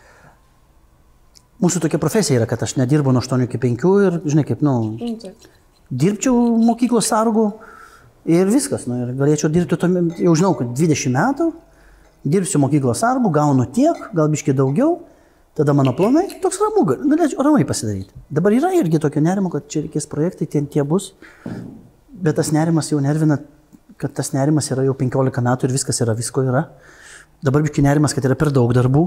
mūsų tokia profesija yra, kad aš nedirbu nuo aštuonių iki penkių ir, žinai, kaip, nu, dirbčiau mokyklos sargu ir viskas, nu, ir galėčiau dirbti, to, jau žinau, kad dvidešimt metų, dirbsiu mokyklos sargu, gaunu tiek, gal biškai daugiau. Tada mano planai, toks ramu, galėčiau ramai pasidaryti. Dabar yra irgi tokio nerimo, kad čia reikės projektai, ten tie bus, bet tas nerimas jau nervina, kad tas nerimas yra jau penkiolika metų ir viskas yra, visko yra. Dabar biškai nerimas, kad yra per daug darbų,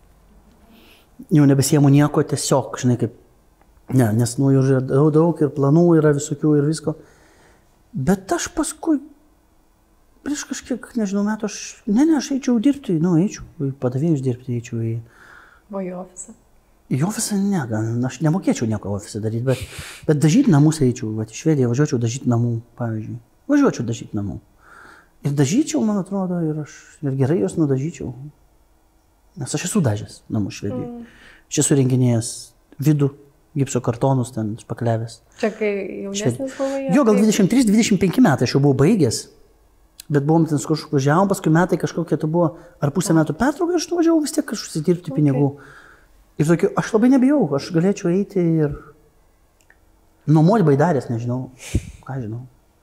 jau nebesiemu nieko, tiesiog, žinai, kaip, ne, nes nu jau yra daug, daug ir planų yra visokių ir visko. Bet aš paskui, prieš kažkiek, nežinau, metų, aš, ne, ne, aš eičiau dirbti, nu, eičiau, padavėjus dirbti, eičiau į... O į ofisą? Į ofisą ne, aš nemokėčiau nieko ofisą daryti, bet, bet dažyti namus eičiau, va, į Švediją važiuočiau dažyti namų, pavyzdžiui. Važiuočiau dažyti namų. Ir dažyčiau, man atrodo, ir aš ir gerai juos nudažyčiau. Nes aš esu dažęs namų Švedijoje. Mm. Aš esu renginėjęs vidų, gipso kartonus ten špaklevės. Čia kai jaunesnis buvai? Jo, gal dvidešimt trys dvidešimt penki metai aš jau buvau baigęs. Bet buvom ten su kažkur važiavom, paskui metai kažkokie tai buvo, ar pusę metų pertrauką, aš nuvažiavau vis tiek kažkur užsidirbti okay. pinigų. Ir tokiu, aš labai nebijau, aš galėčiau eiti ir nuomoti baidarės, nežinau, ką žinau.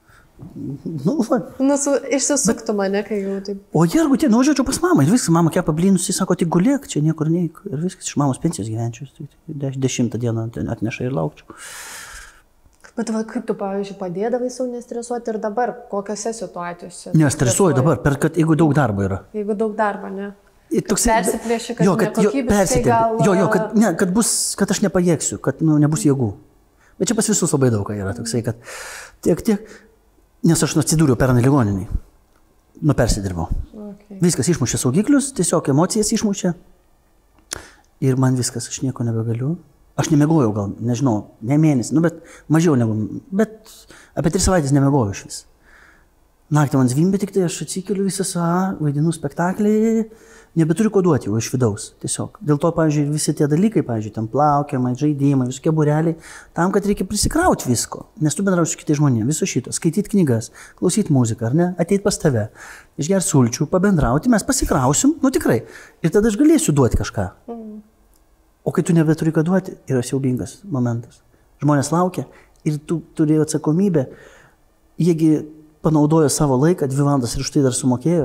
Nu, va. Nu, su, išsisuktų mane, kai jau taip. O jeigu tie, nuvažiuočiau pas mamą ir viskas, mama kepa blynus, jis sako, tik gulėk, čia niekur neik. Ir viskas, iš mamos pensijos gyvenčiau, tai dešimtą dieną atneša ir laukčiau. Bet va, kaip tu, pavyzdžiui, padėdavai savo nestresuoti ir dabar, kokiose situacijose? Nestresuoju dabar, per, kad jeigu daug darbo yra. Jeigu daug darbo, ne? Toks, persiplėši, kad, jo, kad nekokybiškai gal... Jo, jo, kad, ne, kad, bus, kad aš nepajėgsiu, kad nu, nebus jėgų. Bet čia pas visus labai daug yra toksai, kad tiek, tiek, nes aš atsidūriau pernai ligoniniai. Nu, persidirbau. Okay. Viskas išmušė saugiklius, tiesiog emocijas išmušė. Ir man viskas, aš nieko nebegaliu. Aš nemegojau gal, nežinau, ne mėnesį, nu, bet mažiau negu, bet apie tris savaitės nemegojau iš vis. Naktį man zvimbė, tik tai aš atsikeliu visą savo, vaidinu spektaklį, nebeturiu ko duoti jau iš vidaus, tiesiog. Dėl to, pavyzdžiui, visi tie dalykai, pavyzdžiui, ten plaukiamai, žaidimai, visokie būreliai, tam, kad reikia prisikrauti visko, nes tu bendrauji su kitais žmonėmis, viso šito, skaityti knygas, klausyti muziką, ar ne, ateit pas tave, išgerti sulčių, pabendrauti, mes pasikrausim, nu tikrai, ir tada aš galėsiu duoti kažką. Mm. O kai tu nebeturi ką duoti, yra siaubingas momentas. Žmonės laukia ir tu turi atsakomybę, jiegi panaudojo savo laiką, dvi valandas ir už tai dar sumokėjo.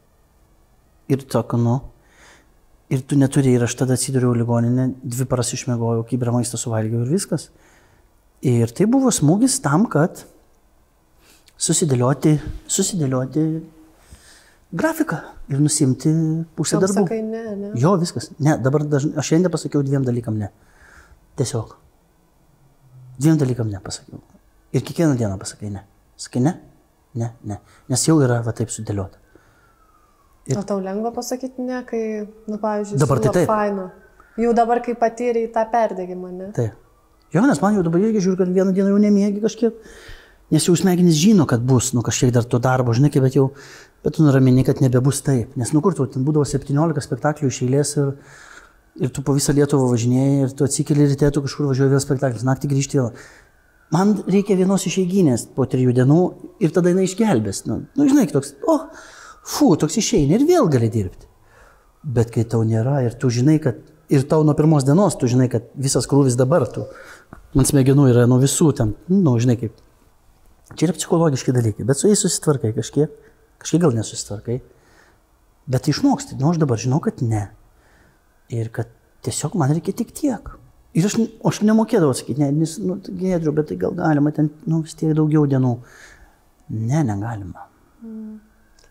Ir sako, nu, ir tu neturi, ir aš tada atsidūriau ligoninę, dvi paras išmegojau, kibirą maistą suvalgiau ir viskas. Ir tai buvo smūgis tam, kad susidėlioti, susidėlioti grafiką ir nusimti pusę darbų. Sakai, ne, ne. Jo, viskas. Ne, dabar dažnai, aš šiandien pasakiau dviem dalykam ne. Tiesiog. Dviem dalykam ne pasakiau. Ir kiekvieną dieną pasakai ne. Sakai ne, ne, ne. Nes jau yra va taip sudėliota. Ir... O tau lengva pasakyti ne, kai, nu, pavyzdžiui, dabar tai taip. Faino. Jau dabar, kai patyrei tą perdegimą, ne? Taip. Jo, nes man jau dabar irgi žiūriu, kad vieną dieną jau nemiegi kažkiek. Nes jau smegenys žino, kad bus, nu, kažkiek dar to darbo, žinai, bet jau, bet tu nuramini, kad nebebus taip. Nes, nu, kur tu, ten būdavo septyniolika spektaklių iš eilės ir, ir tu po visą Lietuvą važinėjai ir tu atsikeli ryte, tu kažkur važiuoji vėl spektaklis, naktį grįžti vėl. Man reikia vienos išeiginės po trijų dienų ir tada jinai išgelbės. Nu, nu žinai, toks, o, oh, fu, toks išeini ir vėl gali dirbti. Bet kai tau nėra ir tu žinai, kad, ir tau nuo pirmos dienos, tu žinai, kad visas krūvis dabar, tu, man smegenų yra nuo visų ten, nu, žinai, kaip. Čia yra psichologiški dalykai, bet su jais susitvarkai kažkiek, kažkiek gal nesusitvarkai, bet išmoksti, nu aš dabar žinau, kad ne. Ir kad tiesiog man reikia tik tiek. Ir aš, aš nemokėdavau sakyti, ne, nes, nu, Giedriu, bet tai gal galima ten, nu, vis tiek daugiau dienų. Ne, negalima. Mm.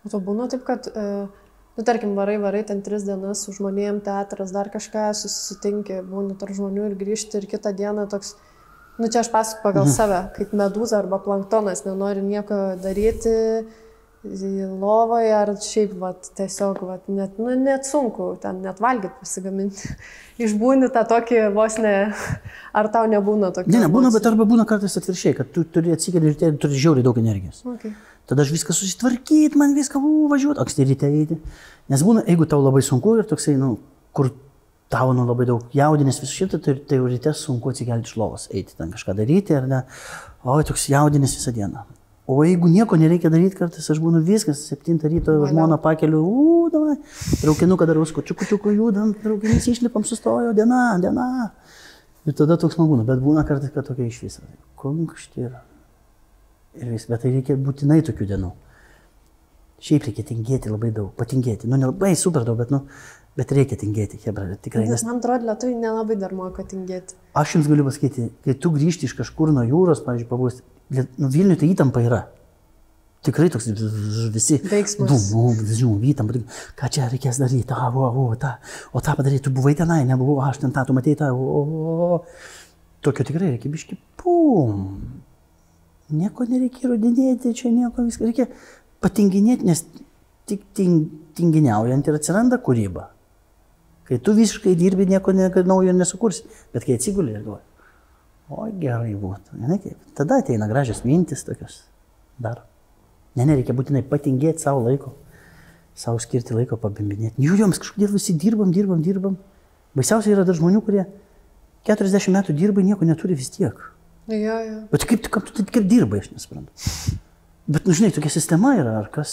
O to būna taip, kad, nu, tarkim, varai, varai ten tris dienas su žmonėm, teatras, dar kažką, susitinki, būni tarp žmonių ir grįžti ir kitą dieną toks, nu, čia aš pasakoju pagal mhm. save, kaip medūza arba planktonas, nenori nieko daryti lovoje ar šiaip, vat, tiesiog, vat, net, nu, net sunku, ten net valgyti pasigaminti. Išbūni tą tokį vos ne, ar tau nebūna tokio? Ne, nebūna, bet arba būna kartais atviršiai, kad tu turi atsikeli ryte ir turi žiauriai daug energijos. Okay. Tada aš viską susitvarkyti, man viską u, važiuoti, anksti ryte eiti. Nes būna, jeigu tau labai sunku ir toksai, nu, kur tau nu, labai daug jaudinės visų šitą, tai, tai ryte sunku atsikelti iš lovos, eiti ten kažką daryti, ar ne, o toks jaudinės visą dieną. O jeigu nieko nereikia daryti, kartais aš būnu viskas, septintą ryto žmoną pakeliu, u, davai, traukinuką darau, skučiukučiuku judam, traukinys išlipam, sustojo, diena, diena. Ir tada toks man būna, bet būna kartais, kad tokia iš viso. Kunkšti yra. Ir vis, bet tai reikia būtinai tokių dienų. Šiaip reikia tingėti labai daug, patingėti. Nu, nelabai super daug, bet, nu, bet reikia tingėti, hebra, tikrai. Nes man atrodo, lietuviai nelabai dar moka tingėti. Aš jums galiu pasakyti, kai tu grįžti iš kažkur nuo jūros, pavyzdžiui, pabūsti, nu, Vilniuje tai įtampa yra. Tikrai toks visi. Veiksmas. Žinau, įtampa. Ką čia reikės daryti? A, o, o, tą. O tą padaryti, tu buvai tenai, nebuvau, aš ten tą, tu matei tą. O, o, o. Tokio tikrai reikia, biški, pum. Nieko nereikia įrodinėti, čia nieko viską. Reikia patinginėti, nes tik ting, tinginiaujant ir atsiranda kūryba. Kai tu visiškai dirbi, nieko ne, naujo nesukursi. Bet kai atsiguli ir galvoji, o gerai būtų. Ne, tada ateina gražios mintis tokios. Dar. Ne, nereikia būtinai patingėti savo laiko. Savo skirti laiko pabimbinėti. Jų joms kažkodėl visi dirbam, dirbam, dirbam. Baisiausiai yra dar žmonių, kurie keturiasdešimt metų dirba, nieko neturi vis tiek. Jo, jo. Bet kaip, kaip tu kaip dirbai, aš nesuprantu. Bet, nu, žinai, tokia sistema yra, ar kas.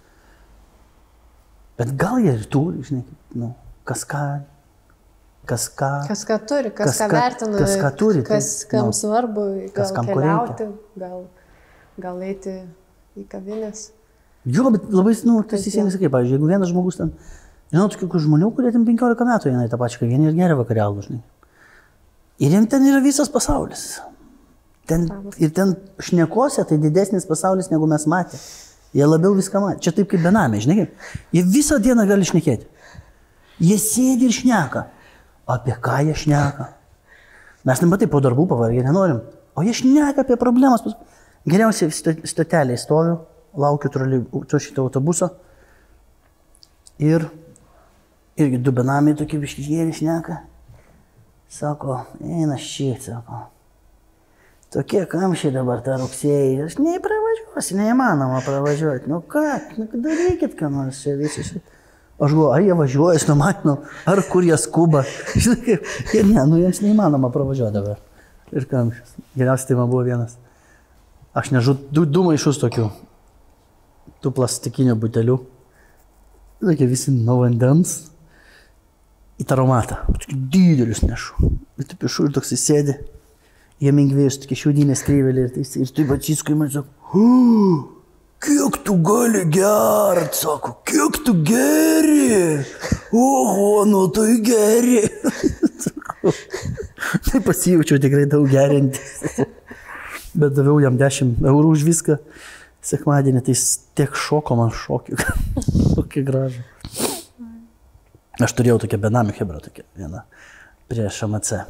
Bet gal jie ir turi, žinai, nu, kas ką. Kas ką, kas ką turi, kas, kas ką vertina, kas ką turi, kas kam nu, svarbu, gal kas kam keliauti, gal, gal eiti į kavinės. Jo, bet labai, nu, tas įsienis kaip, pavyzdžiui, jeigu vienas žmogus ten, žinau, tokių žmonių, kurie ten penkiolika metų eina į tą pačią kavinę ir geria vakarialų, žinai. Ir jiems ten yra visas pasaulis. Ten, ir ten šnekose tai didesnis pasaulis, negu mes matė. Jie labiau viską matė. Čia taip kaip benamiai, žinai kaip. Jie visą dieną gali šnekėti. Jie sėdi ir šneka. Apie ką jie šneka? Mes nematai po darbų pavargę, nenorim. O jie šneka apie problemas. Geriausiai stotelėje stoviu, laukiu to šito autobuso. Ir irgi du benamiai tokie biškižėlį šneka. Sako, eina šit, sako. Tokie kamščiai dabar tą rugsėjį. Aš neįpravažiuosi, neįmanoma pravažiuoti. Nu ką, nu, darykit ką nors čia visi šit. Aš galvoju, ar jie važiuoja, aš numatinu, ar kur jie skuba. Žinai, kaip, ir ne, nu jiems neįmanoma pravažiuoti dabar. Ir kamščius. Geriausiai tai man buvo vienas. Aš nežu du, du maišus tokių, tų plastikinių butelių. Tokie visi nuo vandens. Į taromatą. Didelius nešu. Ir taip išu ir toks įsėdi. Jie mingvėjus tokie šiaudinės kryvelį ir, ir tu pačiskui man sako, kiek tu gali gert, sako, kiek tu geri. Oho, nu tai geri. Tai pasijaučiau tikrai daug gerinti. Bet daviau jam dešimt eurų už viską. Sekmadienį tai tiek šoko man šokiu. Tokie gražu. Aš turėjau tokią benamių hebrą, tokią vieną, prieš M C.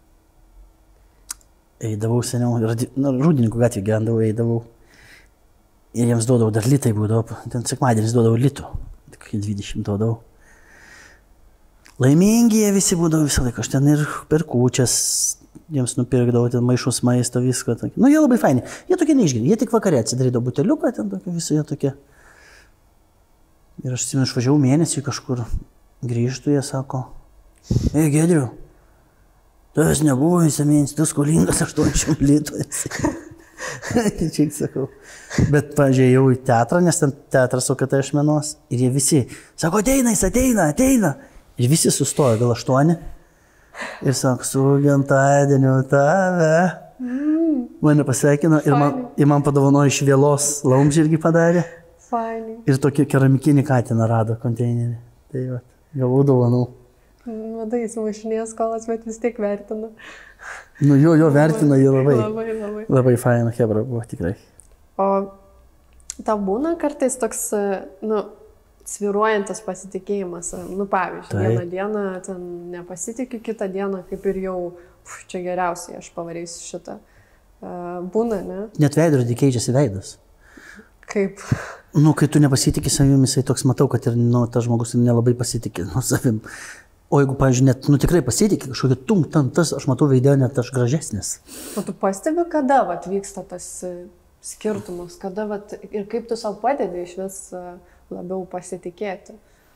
Eidavau seniau, nu, Rūdininkų gatvėje gyvendavau, eidavau. Ir jiems duodavau, dar litai būdavo, ten sekmadienis duodavau litų, tik dvidešimt duodavau. Laimingi jie visi būdavo visą laiką, aš ten ir per kūčias, jiems nupirkdavau ten maišus maisto, viską. Tokie. Nu, jie labai faini, jie tokie neišgirdi, jie tik vakare atsidarydavo buteliuką, ten tokie visi jie tokie. Ir aš atsimenu, išvažiavau mėnesį kažkur, grįžtu, jie sako, ei, Giedriau, tas nebuvo visą mėnesį, tu skolingas aštuoniasdešimt litų. Čia sakau. Bet, pažiūrėjau, jau į teatrą, nes ten teatras O K T Ašmenos. Ir jie visi, sako, ateina, jis ateina, ateina. Ir visi sustojo, gal aštuoni. Ir sako, su gimtadieniu tave. Mane pasveikino ir man, ir man padovanojo iš vėlos laumžirgį padarė. Fainai. Ir tokį keramikinį katiną rado konteinerį. Tai va, gavau dovanų. Vadai, įsimušinės skolas, bet vis tiek vertina. Nu jo, jo vertina jį labai. Labai, labai. Labai faina hebra buvo tikrai. O Tau būna kartais toks, nu, sviruojantis pasitikėjimas. Nu, pavyzdžiui, Taip. vieną dieną ten nepasitikiu, kitą dieną kaip ir jau, uf, čia geriausiai, aš pavarysiu šitą. Uh, būna, ne? Net veidrodį keičiasi veidas. Kaip? Nu, kai tu nepasitikė savimi, jisai toks matau, kad ir nu, tas žmogus nelabai pasitikė nu, savim. O jeigu, pavyzdžiui, net nu, tikrai pasitikė kažkokį tum, tam, tas, aš matau veidė net aš gražesnis. O tu pastebi, kada vat, vyksta tas skirtumas, kada vat, ir kaip tu savo padedi iš vis labiau pasitikėti?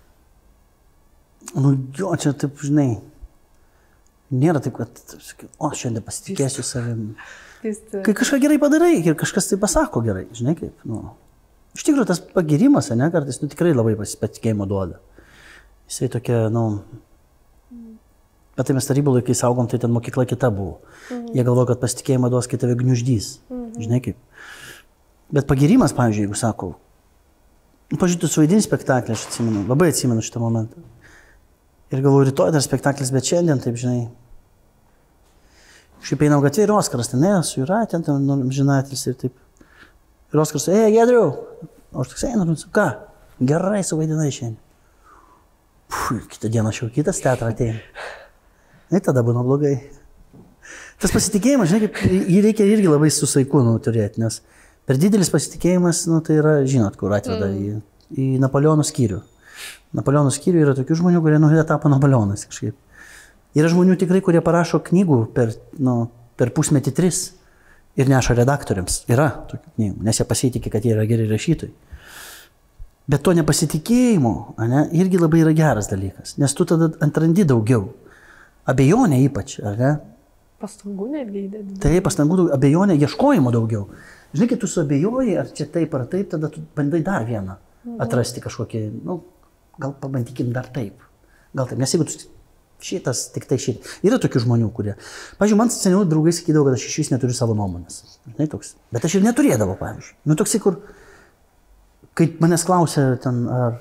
Nu, jo, čia taip, žinai, nėra taip, kad, o, šiandien pasitikėsiu savim. Kai kažką gerai padarai ir kažkas tai pasako gerai, žinai kaip, nu. Iš tikrųjų, tas pagirimas, ne, kartais, nu, tikrai labai pasitikėjimo duoda. Jisai tokia, nu, bet tai mes tarybų laikai saugom, tai ten mokykla kita buvo. Mhm. Jie galvoja, kad pasitikėjimą duos, kai tave gniuždys, mhm. žinai kaip. Bet pagirimas, pavyzdžiui, jeigu sakau, nu, pažiūrėjau, tu suvaidini spektaklį, aš atsimenu, labai atsimenu šitą momentą. Ir galvoju, rytoj dar spektaklis, bet šiandien, taip, žinai, šiaip einam gatvė ir Oskaras, ten, ne, su Jūra, ten, ten, nu, žinatelis ir taip. Ir Oskaras, ei, Giedriau, o aš toks einu, nu, ką, gerai suvaidinai šiandien. Puh, kitą dieną aš jau kitas teatrą ateinu. Ir tada būna blogai. Tas pasitikėjimas, žinai, kaip, jį reikia irgi labai su saiku nu, turėti, nes per didelis pasitikėjimas, nu, tai yra, žinot, kur atveda mm. į, į Napoleono skyrių. Napoleono skyrių yra tokių žmonių, kurie, nu, jie tapo Napoleonas kažkaip. Yra žmonių tikrai, kurie parašo knygų per, nu, per pusmetį tris ir neša redaktoriams. Yra tokių knygų, nes jie pasitikė, kad jie yra geri rašytojai. Bet to nepasitikėjimo, ne, irgi labai yra geras dalykas, nes tu tada atrandi daugiau. Abejonė ypač, ar ne? Pastangų netgi įdedi. Tai pastangų daugiau, abejonė, ieškojimo daugiau. Žinai, kai tu suabejoji, ar čia taip ar taip, tada tu bandai dar vieną atrasti kažkokį, nu, gal pabandykim dar taip. Gal taip, nes jeigu tu šitas, tik tai šitas. Yra tokių žmonių, kurie... Pavyzdžiui, man seniau draugai sakydavo, kad aš iš vis neturiu savo nuomonės. Žinai, toks. Bet aš ir neturėdavau, pavyzdžiui. Nu, toksai, kur... Kai manęs klausė ten, ar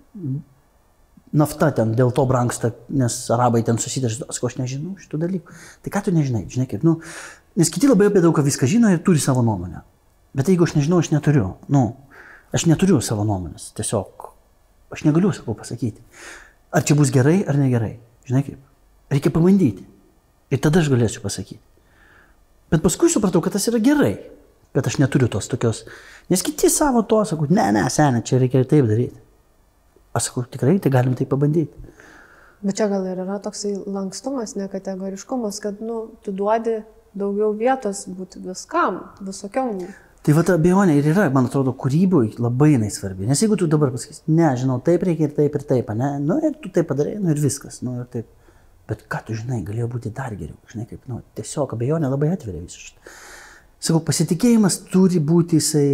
nafta ten dėl to brangsta, nes arabai ten susitarė, aš nežinau šitų dalykų. Tai ką tu nežinai, žinai kaip, nu... Nes kiti labai apie daug ką viską žino ir turi savo nuomonę. Bet jeigu aš nežinau, aš neturiu. Nu, aš neturiu savo nuomonės. Tiesiog, aš negaliu, sakau, pasakyti. Ar čia bus gerai, ar negerai. Žinai kaip? Reikia pabandyti. Ir tada aš galėsiu pasakyti. Bet paskui supratau, kad tas yra gerai. Kad aš neturiu tos tokios. Nes kiti savo to, sakau, ne, ne, senė, čia reikia taip daryti. Aš sakau, tikrai, tai galim tai pabandyti. Bet čia gal ir yra toksai lankstumas, nekategoriškumas, kad, nu, tu duodi daugiau vietos būti viskam, visokiom. Tai va ta abejonė ir yra, man atrodo, kūryboj labai jinai svarbi. Nes jeigu tu dabar pasakysi, ne, žinau, taip reikia ir taip ir taip, ne, nu ir tu taip padarai, nu ir viskas, nu ir taip. Bet ką tu žinai, galėjo būti dar geriau, žinai kaip, nu, tiesiog abejonė labai atveria visą šitą. Sakau, pasitikėjimas turi būti jisai...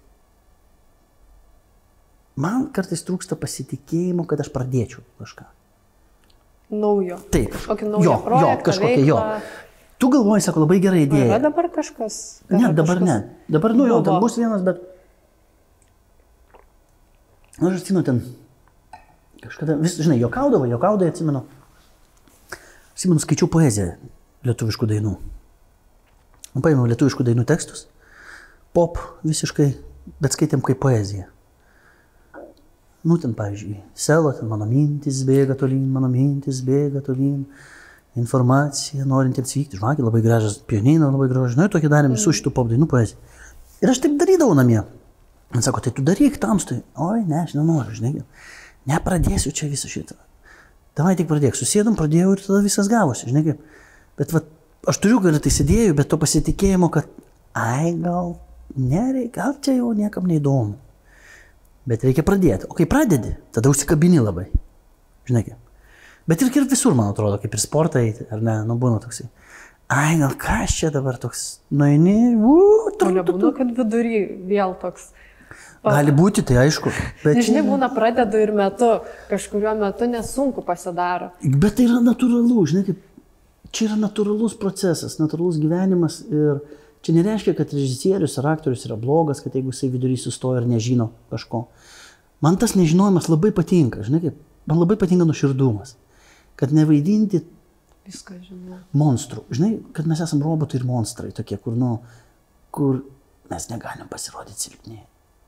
Man kartais trūksta pasitikėjimo, kad aš pradėčiau kažką. Naujo. Taip. Kažkokį naują jo, projektą, jo, kažkokia, veiklą. jo. Tu galvoji, sako, labai gera idėja. Yra dabar kažkas? Ne, dabar kažkas... ne. Dabar, nu, jo, ten bus vienas, bet... Nu, aš atsimenu ten... Kažkada, vis, žinai, jokaudavo, jokaudavo, atsimenu. Atsimenu, skaičiau poeziją lietuviškų dainų. Paėmiau lietuviškų dainų tekstus. Pop visiškai, bet skaitėm kaip poeziją. Nu, ten, pavyzdžiui, selo, ten mano mintis bėga tolyn, mano mintis bėga tolyn. Informacija, norintiems vykti, žvakė, labai gražas pianino, labai gražas, žinai, tokį darėm visų šitų pop dainų poeziją. Ir aš taip darydavau namie. Man sako, tai tu daryk tamstui. Oi, ne, aš nenoriu, žinai, nepradėsiu čia visą šitą. Davai tik pradėk, susėdom, pradėjau ir tada visas gavosi, žinai, kaip. Bet va, aš turiu kartais idėjų, bet to pasitikėjimo, kad, ai, gal nereikia, gal čia jau niekam neįdomu. Bet reikia pradėti. O kai pradedi, tada užsikabini labai. Žinai kaip. Bet ir visur, man atrodo, kaip ir sportai, ar ne, nu būna toksai. Ai, gal kas čia dabar toks, nueini, uuu, tu. Nebūna, kad vidury vėl toks. Pa... Gali būti, tai aišku. Bet žinai, būna pradedu ir metu, kažkuriuo metu nesunku pasidaro. Bet tai yra natūralu, žinai, kaip, čia yra natūralus procesas, natūralus gyvenimas ir čia nereiškia, kad režisierius ar aktorius yra blogas, kad jeigu jisai vidury sustoja ir nežino kažko. Man tas nežinojimas labai patinka, žinai, kaip, man labai patinka nuoširdumas. Kad nevaidinti viską žinau. Monstrų. Žinai, kad mes esam robotai ir monstrai tokie, kur, nu, kur mes negalim pasirodyti silpni.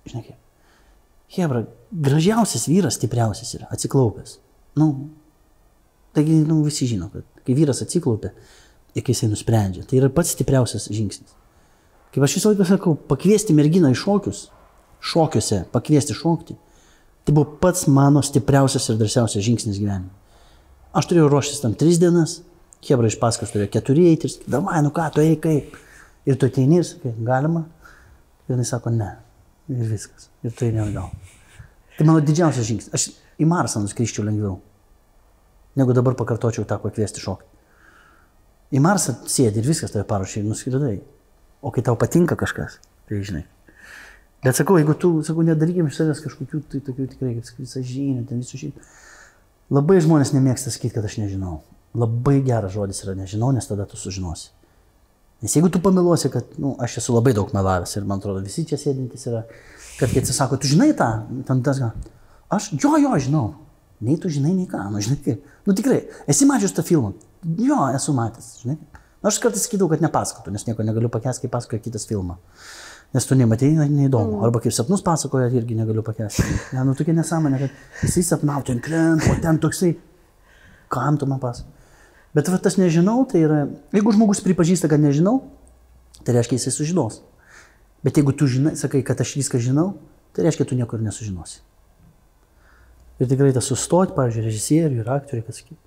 žinai kaip. Hebra, gražiausias vyras stipriausias yra, atsiklaupęs. Nu, taigi, nu, visi žino, kad kai vyras atsiklaupia, ir kai jisai nusprendžia, tai yra pats stipriausias žingsnis. Kaip aš visą laiką sakau, pakviesti merginą į šokius, šokiuose, pakviesti šokti, tai buvo pats mano stipriausias ir drąsiausias žingsnis gyvenime. Aš turėjau ruoštis tam tris dienas, Hebra iš paskos turėjo keturi eiti ir sakė, davai, nu ką, tu eik kaip. Ir tu ateini ir sakai, galima? Ir jis sako, ne. Ir viskas. Ir tu eini atgal. Tai mano didžiausias žingsnis. Aš į Marsą nuskriščiau lengviau, negu dabar pakartočiau tą pakviesti šokti. Į Marsą sėdi ir viskas tave paruošia ir nuskridai. O kai tau patinka kažkas, tai žinai. Bet sakau, jeigu tu, sakau, nedarykim iš savęs kažkokių, tai tokių tikrai, kaip sakai, visą žinių, ten visų žinių. Labai žmonės nemėgsta sakyti, kad aš nežinau. Labai geras žodis yra nežinau, nes tada tu sužinosi. Nes jeigu tu pamiluosi, kad, nu, aš esu labai daug melavęs ir man atrodo, visi čia sėdintys yra, kad kai atsisako, tu žinai tą, ten tas ką, aš, jo, jo, žinau. Nei tu žinai, nei ką, nu, žinai kaip. Nu, tikrai, esi matęs tą filmą? Jo, esu matęs, žinai. Aš kartais sakydavau, kad nepasakotų, nes nieko negaliu pakęsti, kai pasakoja kitas filmą. Nes tu nematei, neįdomu. Arba kaip sapnus pasakoja, irgi negaliu pakęsti. Ne, nu, tokia nesąmonė, kad jisai sapnau, ten krent, o ten toksai, kam tu man pasakoji. Bet va, tas nežinau, tai yra, jeigu žmogus pripažįsta, kad nežinau, tai reiškia, jisai sužinos. Bet jeigu tu žinai, sakai, kad aš viską žinau, tai reiškia, tu nieko ir nesužinosi. Ir tikrai tas sustoti, pavyzdžiui, režisieriui ir aktoriui, kad sakyt,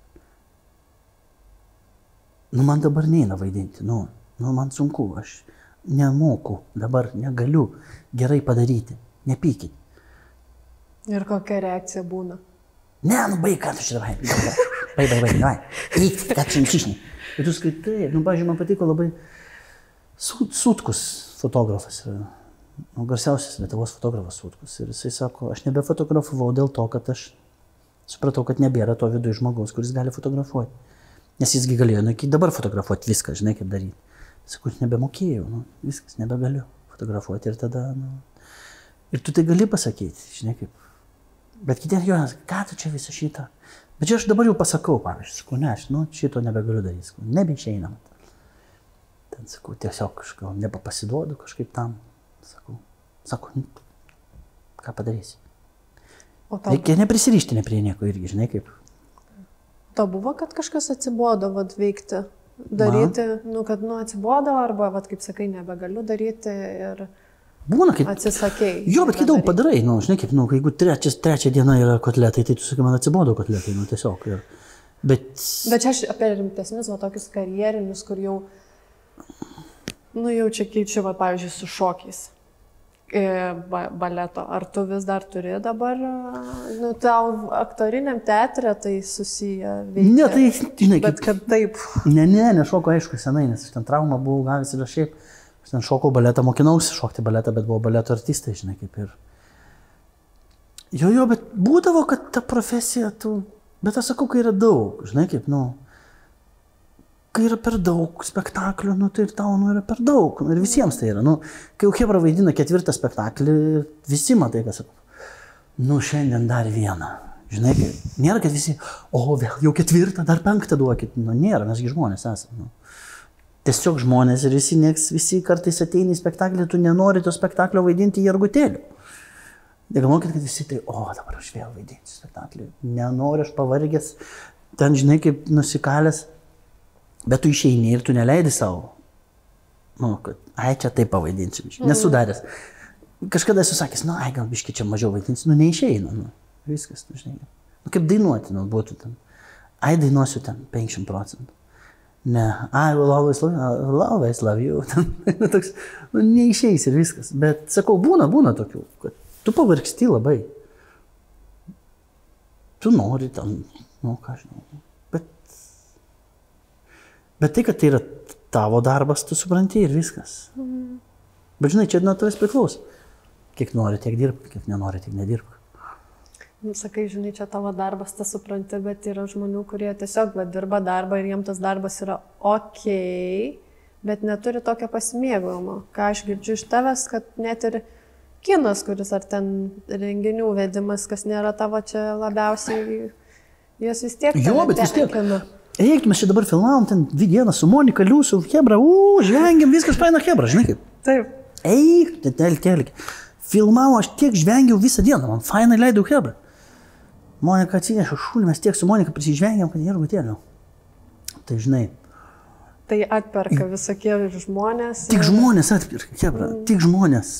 nu, man dabar neina vaidinti, nu, nu, man sunku, aš nemoku, dabar negaliu gerai padaryti, nepykit. Ir kokia reakcija būna? Ne, nu, baig, ką tu čia davai, baig, baig, baig, davai, eik, ką čia nusišnei. Ir tu skaitai, nu, pavyzdžiui, man patiko labai Sutkus fotografas, nu, garsiausias Lietuvos fotografas Sutkus. Ir jisai sako, aš nebefotografavau dėl to, kad aš supratau, kad nebėra to viduje žmogaus, kuris gali fotografuoti. Nes jisgi galėjo, nu, iki dabar fotografuoti viską, žinai, kaip daryti. Sakau, aš nebemokėjau, nu, viskas, nebegaliu fotografuoti ir tada, nu, ir tu tai gali pasakyti, žinai, kaip. Bet kitien jo, ką tu čia visą šitą. Bet čia aš dabar jau pasakau, pavyzdžiui, sakau, ne, aš, nu, šito nebegaliu daryti, sakau, nebeišeina. Ten, sakau, tiesiog kažką, nebepasiduodu kažkaip tam, sakau, sakau, nu, ką padarysi. Tau... Reikia neprisirišti ne prie nieko irgi, žinai, kaip. To buvo, kad kažkas atsibodo, vad, veikti, daryti, Man? nu, kad, nu, atsibodo, arba, vad, kaip sakai, nebegaliu daryti ir Būna, kaip... atsisakei. Jo, bet kai daug padarai, nu, žinai, kaip, nu, jeigu trečias, trečia diena yra kotletai, tai tu sakai, man atsibodo kotletai, nu, tiesiog. Ir... Bet... Bet čia aš apie rimtesnius, va, tokius karjerinius, kur jau, nu, jau čia keičiu, va, pavyzdžiui, su šokiais. Ba baleto. Ar tu vis dar turi dabar, nu, tau aktoriniam teatre tai susiję veikia? Ne, tai, žinai, bet kad taip. Ne, ne, nešoko, aišku, senai, nes aš ten traumą buvau gavęs ir aš šiaip, aš ten šokau baletą, mokinausi šokti baletą, bet buvau baleto artistai, žinai, kaip ir. Jo, jo, bet būdavo, kad ta profesija, tu, bet aš sakau, kai yra daug, žinai, kaip, nu, kai yra per daug spektaklių, nu, tai ir tau, nu, yra per daug, nu, ir visiems tai yra, nu, kai jau Hebra vaidina ketvirtą spektaklį, visi matai, kas sako, nu, šiandien dar vieną, žinai, kai, nėra, kad visi, o, vėl jau ketvirtą, dar penktą duokit, nu, nėra, mesgi žmonės esame, nu, tiesiog žmonės ir visi, nieks, visi kartais ateina į spektaklį, tu nenori to spektaklio vaidinti į Jergutėlių. Negalvokit, kad visi tai, o, dabar aš vėl vaidinsiu spektaklį, nenoriu, aš pavargęs, ten, žinai, kaip nusikalęs. Bet tu išeini ir tu neleidi savo, nu, kad, ai, čia taip pavaidinsiu, mm. nesu daręs. Kažkada esu sakęs, nu, ai, gal biškai čia mažiau vaidinsiu, nu, neišeina, nu, viskas, nu, žinai. Nu, kaip dainuoti, nu, būtų ten, ai, dainuosiu ten penkiasdešimt procentų. Ne, I will always love you, I will always love you, ten, toks, nu, neišeis ir viskas. Bet, sakau, būna, būna tokių, kad tu pavargsti labai. Tu nori ten, nu, ką žinau. Bet tai, kad tai yra tavo darbas, tu supranti ir viskas. Mm. Bet žinai, čia nuo tavęs priklauso. Kiek nori, tiek dirbk, kiek nenori, tiek nedirbk. Nu, sakai, žinai, čia tavo darbas, tas supranti, bet yra žmonių, kurie tiesiog va, dirba darbą ir jiems tas darbas yra okei, bet neturi tokio pasimėgavimo. Ką aš girdžiu iš tavęs, kad net ir kinas, kuris ar ten renginių vedimas, kas nėra tavo čia labiausiai, jos vis tiek... Jo, bet vis tiek. Eik, mes čia dabar filmavom ten dvi dienas su Monika, Liusu, Hebra, u, žvengiam, viskas paina Hebra, žinai kaip. Taip. Eik, telk, telk. Filmavo, aš tiek žvengiau visą dieną, man fainai leidau hebra. Monika atsinešė šulį, mes tiek su Monika prisižvengiam, kad nėra gutėlių. Tai žinai. Tai atperka visokie žmonės. Tik ir... žmonės atperka, hebra, mm. tik žmonės.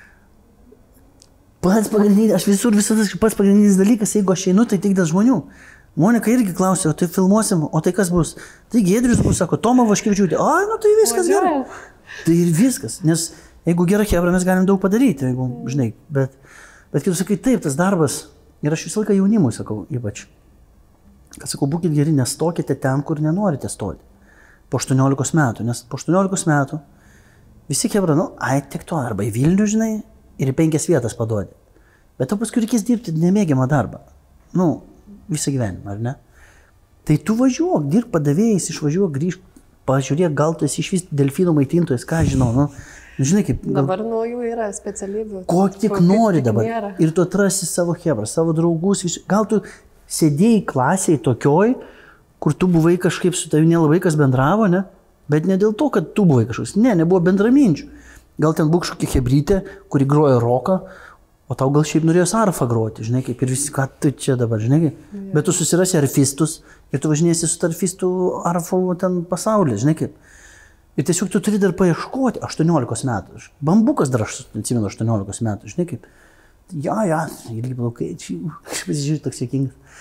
Pats pagrindinis, aš visur visada pats pagrindinis dalykas, jeigu aš einu, tai tik dėl žmonių. Monika irgi klausė, o tai filmuosim, o tai kas bus? Tai Giedrius bus, sako, Toma Vaškevičiūtė, ai, nu tai viskas gerai. Tai ir viskas, nes jeigu gera hebra, mes galim daug padaryti, jeigu, žinai, bet, bet kai tu sakai, taip, tas darbas, ir aš visą laiką jaunimui sakau, ypač, kad sakau, būkite geri, nestokite ten, kur nenorite stoti, po aštuoniolikos metų, nes po aštuoniolikos metų visi hebra, nu, ai, tik to, arba į Vilnių, žinai, ir į penkias vietas paduodi, bet to paskui reikės dirbti nemėgiamą darbą, nu, visą gyvenimą, ar ne? Tai tu važiuok, dirb padavėjais, išvažiuok, grįžk, pažiūrėk, gal tu esi išvis delfino maitintojas, ką žinau, nu, žinai kaip... Gal... Dabar nuo jų yra specialybių. Ko tik nori tik dabar. Nėra. Ir tu atrasi savo hebrą, savo draugus, vis... gal tu sėdėjai klasėje tokioj, kur tu buvai kažkaip su tavimi nelabai kas bendravo, ne? Bet ne dėl to, kad tu buvai kažkoks, ne, nebuvo bendraminčių. Gal ten buvo kažkokia hebrytė, kuri grojo roką, o tau gal šiaip norėjo arfą groti, žinai, kaip ir visi, ką tu čia dabar, žinai, kaip. Ja. Bet tu susirasi arfistus ir tu važinėsi su arfistų arfų ten pasaulyje, žinai, kaip. Ir tiesiog tu turi dar paieškoti aštuoniolikos metų. Bambukas dar aš atsimenu aštuoniolikos metų, žinai, kaip. Ja, ja, irgi plaukai, čia, aš pasižiūrėjau toks jėkingas.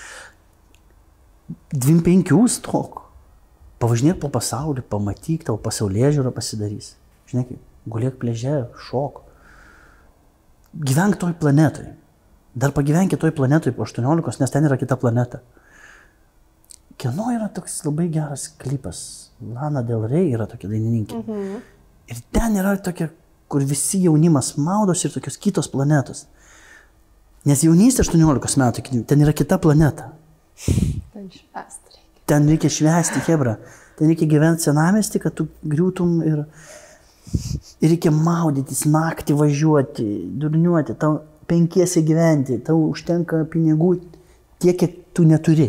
Dvim penkių stok. Pavažinėk po pasaulį, pamatyk, tavo pasaulėžiūrą pasidarys. Žinai, kaip, gulėk pliaže, šok. Gyvenk toj planetoj. Dar pagyvenkit toj planetoj po aštuoniolikos, nes ten yra kita planeta. Kieno yra toks labai geras klipas. Lana Del Rey yra tokia dainininkė. Mhm. Ir ten yra tokia, kur visi jaunimas maudos ir tokios kitos planetos. Nes jaunystė aštuoniolikos metų, ten yra kita planeta. Ten švęsti reikia. Ten reikia švęsti, hebra. Ten reikia gyventi senamiestį, kad tu griūtum ir... Ir reikia maudytis, naktį važiuoti, durniuoti, tau penkiesi gyventi, tau užtenka pinigų tiek, kiek tu neturi.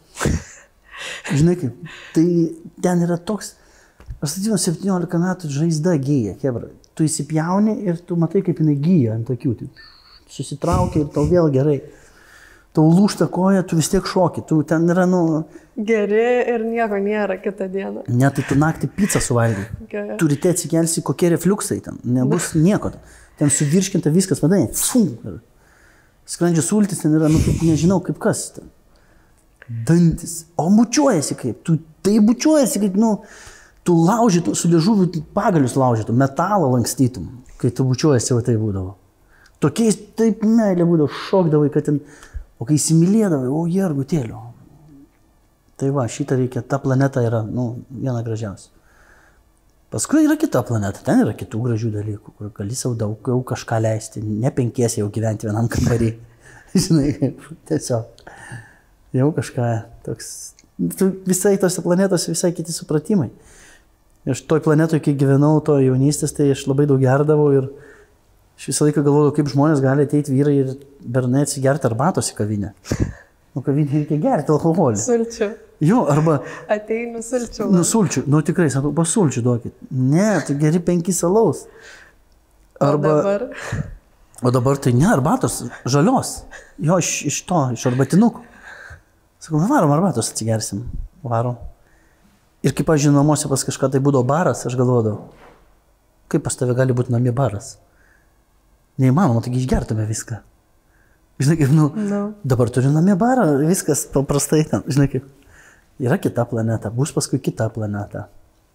Žinai kaip, tai ten yra toks, aš atsimenu, septyniolika metų žaizda gyja, hebra. Tu įsipjauni ir tu matai, kaip jinai gyja ant akių, tai susitraukia ir tau vėl gerai. Tau lūžta koja, tu vis tiek šoki, tu ten yra, nu... Geri ir nieko nėra kitą dieną. Ne, tai tu naktį pizzą suvalgai. Okay. Tu ryte atsikelsi, kokie refliuksai ten, nebus nieko. Ten suvirškinta viskas, vadai, fum. Skrandžio sultis ten yra, nu, kaip, nežinau, kaip kas ten. Dantis. O bučiuojasi kaip, tu tai bučiuojasi kaip, nu, tu laužytum, su liežuviu pagalius laužytum, metalą lankstytum, kai tu bučiuojasi, va tai būdavo. Tokiais taip meilė būdavo, šokdavai, kad ten... O kai įsimylėdavai, o jergutėliu. Tai va, šitą reikia, ta planeta yra, nu, viena gražiausia. Paskui yra kita planeta, ten yra kitų gražių dalykų, kur gali savo daug jau kažką leisti, ne penkiesi jau gyventi vienam kambarį. Žinai, tiesiog. Jau kažką toks, visai tose planetose visai kiti supratimai. Aš toj planetoje, kai gyvenau, to jaunystės, tai aš labai daug gerdavau ir aš visą laiką galvodavau, kaip žmonės gali ateiti vyrai ir bernai atsigerti arbatos į kavinę. Nu, kavinė reikia gerti alkoholį. Sulčių. Jo, arba... Ateinu sulčių. Nu, sulčių. Nu, tikrai, sakau, pasulčių duokit. Ne, tu geri penki alaus. Arba... O dabar? O dabar tai ne, arbatos, žalios. Jo, iš, iš to, iš arbatinukų. Sakau, varom arbatos atsigersim. Varom. Ir kaip aš žinau, namuose pas kažką tai būdavo baras, aš galvodavau, kaip pas tave gali būti namie baras. Neįmanoma, taigi išgertume viską. Žinai kaip, nu, no. Dabar turiu namie barą, viskas paprastai ten, žinai kaip. Yra kita planeta, bus paskui kita planeta.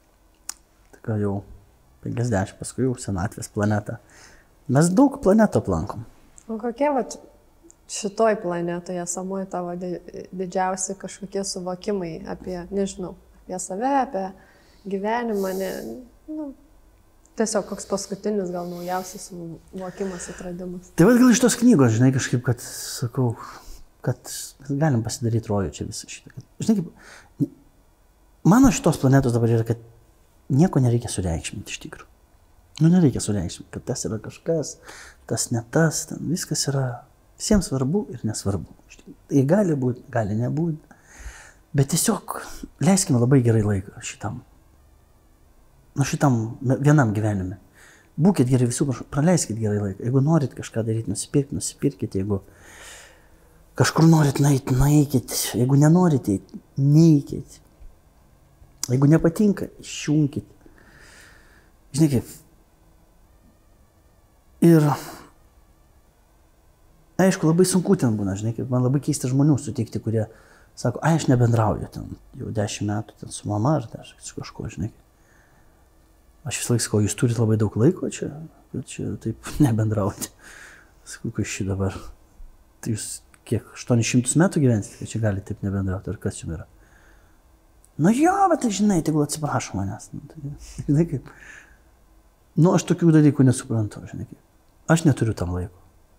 Tik jau penkiasdešimt, paskui jau senatvės planeta. Mes daug planetų aplankom. O kokie va šitoj planetoje, samoje tavo didžiausi kažkokie suvokimai apie, nežinau, apie save, apie gyvenimą, ne, nu, tiesiog koks paskutinis, gal naujausias suvokimas, atradimas. Tai vad gal iš tos knygos, žinai, kažkaip, kad sakau, kad mes galim pasidaryti rojų čia visą šitą. Žinai, kaip, mano šitos planetos dabar yra, kad nieko nereikia sureikšminti iš tikrųjų. Nu, nereikia sureikšminti, kad tas yra kažkas, tas ne tas, ten viskas yra visiems svarbu ir nesvarbu. Tai gali būti, gali nebūti. Bet tiesiog leiskime labai gerai laiką šitam. Nu šitam vienam gyvenime. būkit gerai visų, praleiskit gerai laiką. Jeigu norit kažką daryti, nusipirkit, nusipirkit. Jeigu kažkur norit nueiti, nueikit. Jeigu nenorit, neikit. Jeigu nepatinka, išjungkit. Žinai kaip. Ir aišku, labai sunku ten būna, žinai kaip. Man labai keista žmonių sutikti, kurie sako, ai, aš nebendrauju ten jau dešimt metų ten su mama ar dar su kažko, žinai. Aš vis laik sakau, jūs turit labai daug laiko čia, kad čia taip nebendrauti. Sakau, kas šį dabar. Tai jūs kiek, aštuonis šimtus metų gyvensite, kad čia galite taip nebendrauti, ar kas čia yra. Nu jo, bet tai žinai, tegul atsiprašo manęs. Nu, tai, žinai kaip. Nu, aš tokių dalykų nesuprantu, žinai kaip. Aš neturiu tam laiko.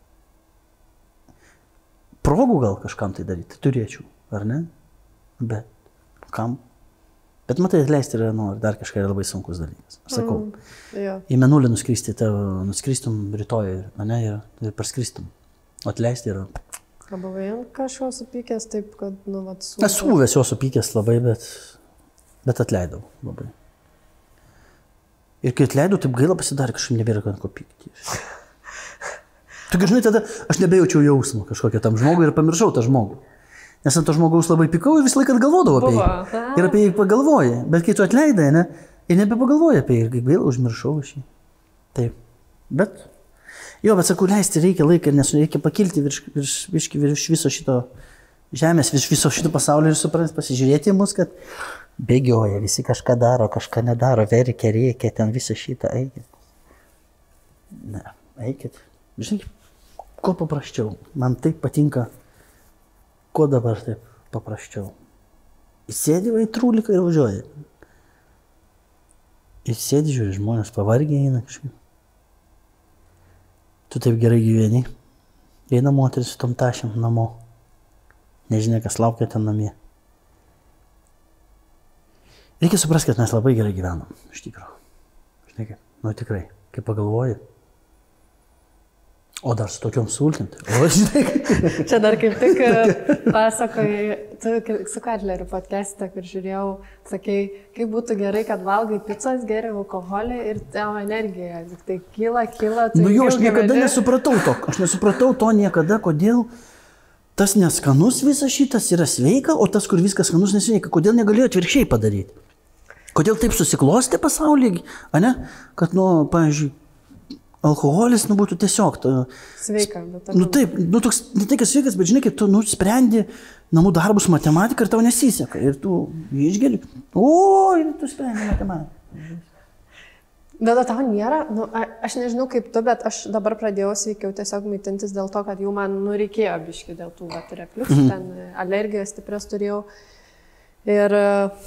Progų gal kažkam tai daryti, turėčiau, ar ne? Bet kam? Bet matai, atleisti yra, nu, dar kažką yra labai sunkus dalykas. Aš sakau, Mm, jo. į Mėnulį nuskristi, tavo, nuskristum rytoj, ne, ir, ir parskristum. Atleisti yra. Ar buvai ant kažko supykęs taip, kad, nu, vat, su... Esu buvęs jo supykęs labai, bet, bet atleidau labai. Ir kai atleidau, taip gaila pasidarė, kažkaip nebėra ant ko pykti. Tu žinai, tada aš nebejaučiau jausmą kažkokią tam žmogui ir pamiršau tą žmogų. Nes ant to žmogaus labai pykau ir visą laiką galvodavau apie jį. Buvo. Ir apie jį pagalvoji. Bet kai tu atleidai, ne, ir nebepagalvoji apie jį. Ir kaip gaila, užmiršau aš jį. Taip. Bet, jo, bet sakau, leisti reikia laiką, nes reikia pakilti virš, virš, virš, virš viso šito žemės, virš viso šito pasaulio ir suprasti, pasižiūrėti į mus, kad bėgioja, visi kažką daro, kažką nedaro, verkia, reikia, ten visą šitą, eikit. Ne, eikit. Žinai, kuo paprasčiau. Man taip patinka. Ko dabar taip paprasčiau? Įsėdi va į trūliką ir važiuoji. Įsėdi, žiūri, žmonės pavargiai eina kažkaip. Tu taip gerai gyveni. Eina moteris su tom tašiam namo. Nežinia, kas laukia ten namie. Reikia suprasti, kad mes labai gerai gyvenam. Iš tikrųjų. Žinai kaip, nu tikrai, kai pagalvoji. O dar su tokiom sultint. O žinai. Čia dar kaip tik pasakoji, tu su Katleriu podcast'e, kur žiūrėjau, sakai, kaip būtų gerai, kad valgai picos, geri alkoholį ir tavo energija. Tai kyla, kyla. Tai nu jo, aš niekada gyveni. nesupratau to. Aš nesupratau to niekada, kodėl tas neskanus visas šitas yra sveika, o tas, kur viskas skanus, nesveika. Kodėl negalėjo atvirkščiai padaryti? Kodėl taip susiklostė pasaulyje, ane? Kad, nu, pavyzdžiui, alkoholis, nu, būtų tiesiog... Tu, Sveika, bet... Nu taip, nu toks, ne tai, kad sveikas, bet žinai, kaip tu, nu, sprendi namų darbus matematiką ir tau nesiseka. Ir tu išgeri, o, ir tu sprendi matematiką. Bet tau nėra, nu, a, aš nežinau kaip tu, bet aš dabar pradėjau sveikiau tiesiog maitintis dėl to, kad jau man, nu, reikėjo biški dėl tų, vat, refliuksų, Mhm. ten alergijos stiprias turėjau. Ir,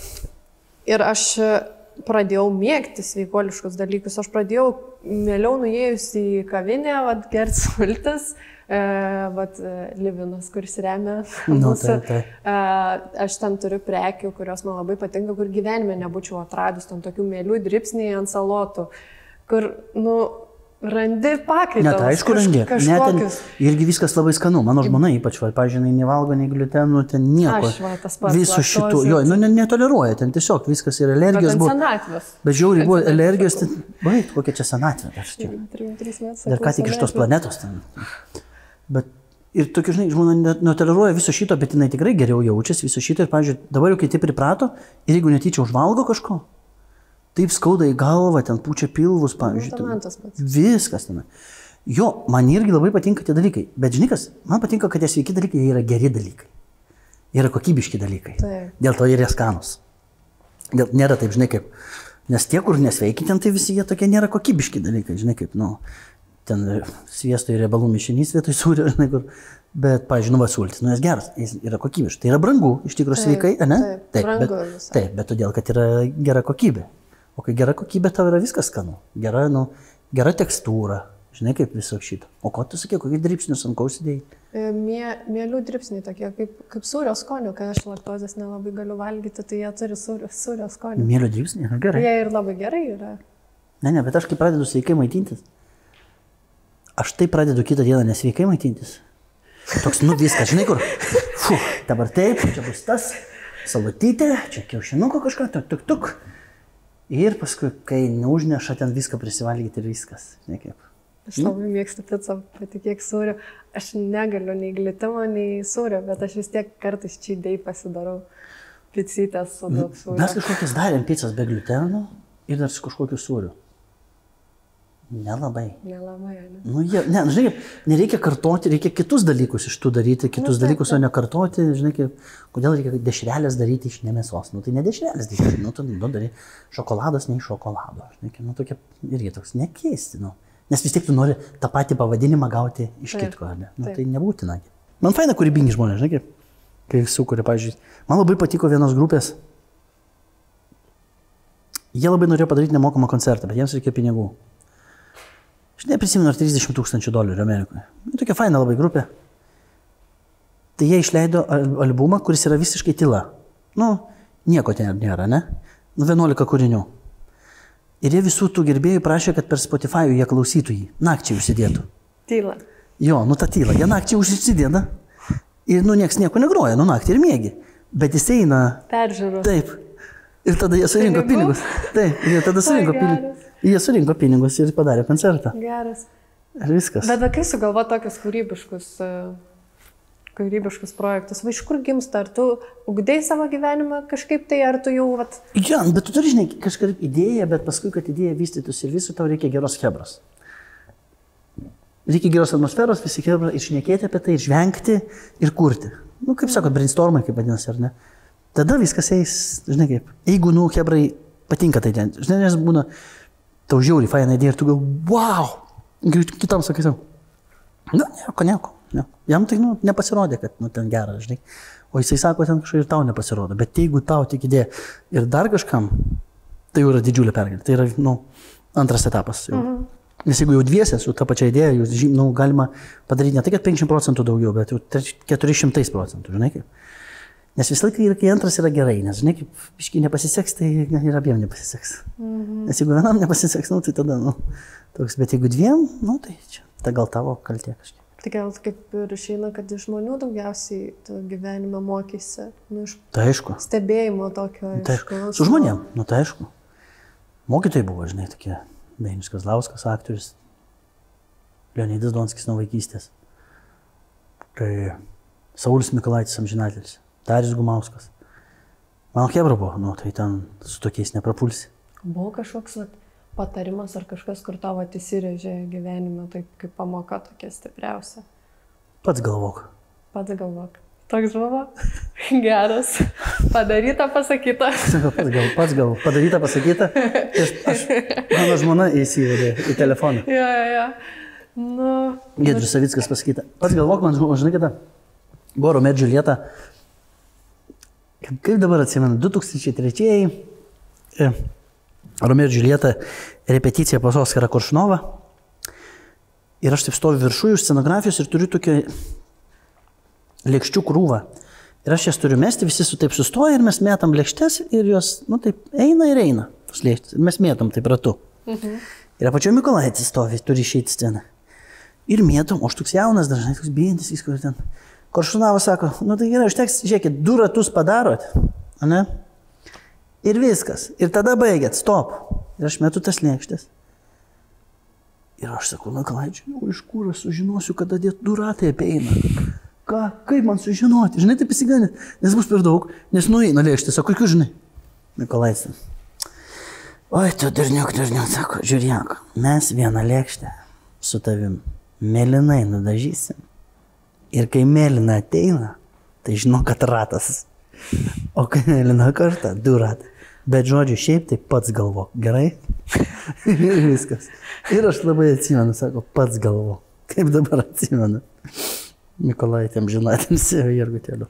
ir aš pradėjau mėgti sveikuoliškus dalykus. Aš pradėjau mieliau nuėjus į kavinę, vat, gert sultis, e, vat, Livinas, kuris remia Nu, mūsų. tai, tai. E, aš ten turiu prekių, kurios man labai patinka, kur gyvenime nebūčiau atradus, ten tokių mėlių dripsniai ant salotų, kur, nu, randi pakaitalus. Net aišku, randi. Net ten Kažkokius. irgi viskas labai skanu. Mano žmona ypač, va, pažiūrėjau, nevalgo nei gliutenų, ten nieko. Aš, va, tas pats Visų šitų, laktozė. jo, nu, ne, netoleruoja, ten tiesiog viskas yra Bet alergijos. ant Buvo, senatvės. bet žiauriai buvo alergijos, ten, baig, kokia čia senatvė. Dar, čia. trim tris metus. Dar ką tik iš tos planetos ten. Bet ir tokia, žinai, žmona net- netoleruoja viso šito, bet jinai tikrai geriau jaučiasi viso šito ir, pavyzdžiui, dabar jau kiti priprato ir jeigu netyčia užvalgo kažko, taip skauda į galvą, ten pučia pilvus, pavyzdžiui. tai man tas pats. Viskas ten. Jo, man irgi labai patinka tie dalykai, bet žinai kas, man patinka, kad tie sveiki dalykai jie yra geri dalykai. Jie yra kokybiški dalykai. Taip. Dėl to jie yra skanus. Dėl, nėra taip, žinai kaip, nes tie, kur nesveiki, ten tai visi jie tokie nėra kokybiški dalykai, žinai kaip, nu, ten sviesto ir riebalų mišinys vietoj sūrio, žinai kur, bet, pavyzdžiui, nu, va, sultis, nu, jis geras, jis yra kokybiškas. Tai yra brangu, iš tikrųjų sveikai, ne? taip, brangu bet, visai. taip, bet todėl, kad yra gera kokybė. O kai gera kokybė, tau yra viskas skanu. Gera, nu, gera tekstūra, žinai kaip viso šito. O ko tu sakė, kokį dripsnius ant kausidėjai? Mie, mielių dripsniai tokie, kaip, kaip sūrio skonio, kai aš laktozės nelabai galiu valgyti, tai jie turi sūrio, sūrio skonio. Mėlio dripsniai, na, gerai. Jie ir labai gerai yra. Ne, ne, bet aš kai pradedu sveikai maitintis, aš tai pradedu kitą dieną nesveikai maitintis. Toks, nu viskas, žinai kur. Fu, dabar taip, čia bus tas, salatytė, čia kiaušinuko kažką, tuk, tuk, tuk. Ir paskui, kai neužneša, ten viską prisivalgyti ir viskas. Žinai kaip. Aš labai mėgstu pizzą, patikėk sūrio. Aš negaliu nei glitimo, nei sūrio, bet aš vis tiek kartais čydėjai pasidarau pizzytės su daug sūrio. Mes kažkokias darėm pizzas be gluteno ir dar su kažkokiu sūriu. Nelabai. Nelabai, ne? Nu, jie, ne, žinai, nereikia kartoti, reikia kitus dalykus iš tų daryti, kitus nu, dalykus, o ne kartoti, žinai, kaip, kodėl reikia dešrelės daryti iš nemėsos. Nu, tai ne dešrelės, nu, tu nu, darai šokoladas, ne iš šokolado. Žinai, nu, tokia irgi toks nekeisti, nu. Nes vis tiek tu nori tą patį pavadinimą gauti iš taip, kitko, ne? Nu, tai nebūtina. Man faina kūrybingi žmonės, žinai, kaip, kai sukuria, pavyzdžiui, man labai patiko vienos grupės, jie labai norėjo padaryti nemokamą koncertą, bet jiems reikia pinigų. Aš neprisimenu, ar trisdešimt tūkstančių dolerių Amerikoje. Tokia faina labai grupė. Tai jie išleido albumą, kuris yra visiškai tyla. Nu, nieko ten nėra, ne? Nu, vienuolika kūrinių. Ir jie visų tų gerbėjų prašė, kad per Spotify jie klausytų jį. Nakčiai užsidėtų. Tyla. Jo, nu ta tyla. Jie nakčiai užsidėda. Ir, nu, nieks nieko negroja, nu, naktį ir mėgi. Bet jis eina... Peržiūros. Taip. Ir tada jie surinko pinigus. Taip, jie tada surinko pinigus. Jie surinko pinigus ir padarė koncertą. Geras. Ir viskas. Bet kai sugalvo tokius kūrybiškus, kūrybiškus projektus, va iš kur gimsta? Ar tu ugdėjai savo gyvenimą kažkaip tai, ar tu jau... Vat... Ja, bet tu turi, žinai, kažkaip idėją, bet paskui, kad idėja vystytųsi ir visų, tau reikia geros chebros. Reikia geros atmosferos, visi chebra, ir šnekėti apie tai, ir žvengti, ir kurti. Nu, kaip sakot, brainstormai, kaip vadinasi, ar ne? Tada viskas eis, žinai kaip, jeigu, nu, chebrai patinka tai ten, žinai, nes būna, tau žiauri, faina idėja ir tu gal, wow, kitam sakai savo, nu, nieko, nieko, ne. Jam tai, nu, nepasirodė, kad, nu, ten geras, žinai, o jisai sako, ten kažkai ir tau nepasirodo, bet jeigu tau tik idėja ir dar kažkam, tai jau yra didžiulė pergalė, tai yra, nu, antras etapas jau. Mhm. Nes jeigu jau dviese su ta pačia idėja, jūs, nu, galima padaryti ne tai, kad penkiasdešimt procentų daugiau, bet jau keturi šimtai procentų, žinai kaip. Nes visą laiką, kai antras yra gerai, nes, žinai, kaip biškai nepasiseks, tai ir abiem nepasiseks. Mhm. Nes jeigu vienam nepasiseks, nu, tai tada, nu, toks, bet jeigu dviem, nu, tai čia, tai gal tavo kaltė kažkiek. Tai gal kaip ir išeina, kad iš žmonių daugiausiai tu gyvenime mokysi, nu, iš tai aišku. Stebėjimo tokio. Tai aišku. Su žmonėm, nu, tai aišku. Mokytojai buvo, žinai, tokie, Dainius Kazlauskas, aktorius, Leonidas Donskis nuo vaikystės, tai Saulius Mikolaitis amžinatelis. Darius Gumauskas. Mano chebra buvo, nu, tai ten su tokiais neprapulsi. Buvo kažkoks vat, patarimas ar kažkas, kur tavo įsirėžė gyvenime, taip kaip pamoka tokia stipriausia? Pats galvok. Pats galvok. Toks buvo? Geras. Padaryta, pasakyta. Pats gal, pats gal. Padaryta, pasakyta. Aš, aš, mano žmona įsivedė į telefoną. Jo, jo, jo. Nu... Giedrius Savickas pasakyta. Pats galvok, man žinai, kada buvo Romeo ir Džiuljeta. Kaip dabar atsimenu, du tūkstančiai trečiieji Romeo ir Džiuljeta repeticija pas Oskarą Koršunovą. Ir aš taip stoviu viršuje už scenografijos ir turiu tokią lėkščių krūvą. Ir aš jas turiu mesti, visi su taip sustoja ir mes metam lėkštes ir jos, nu taip, eina ir eina. Ir mes metam taip ratu. Mhm. Ir apačioje Mikolaitis stovi, turi išeiti sceną. Ir mėtom, o aš toks jaunas, dažnai toks bijantis, jis kur ten. Koršunovas sako, nu tai gerai, užteks, žiūrėkit, du ratus padarot, ne? Ir viskas. Ir tada baigėt, stop. Ir aš metu tas lėkštės. Ir aš sakau, Mikolaičiui, o iš kur aš sužinosiu, kada du ratai apeina? Ką, kaip man sužinoti? Žinai, taip įsiganė, nes bus per daug, nes nueina lėkštės, sako, kokiu žinai? Mikolaitis. Oi, tu durniuk, durniuk, sako, žiūrėk, mes vieną lėkštę su tavim mėlynai nudažysim. Ir kai mėlyna ateina, tai žinau, kad ratas. O kai mėlyna kartą, du ratai. Bet žodžiu, šiaip tai pats galvok, gerai? Ir viskas. Ir aš labai atsimenu, sako, pats galvok. Kaip dabar atsimenu. Mikolaitėm žinatėm sėvė Jurgutėliu.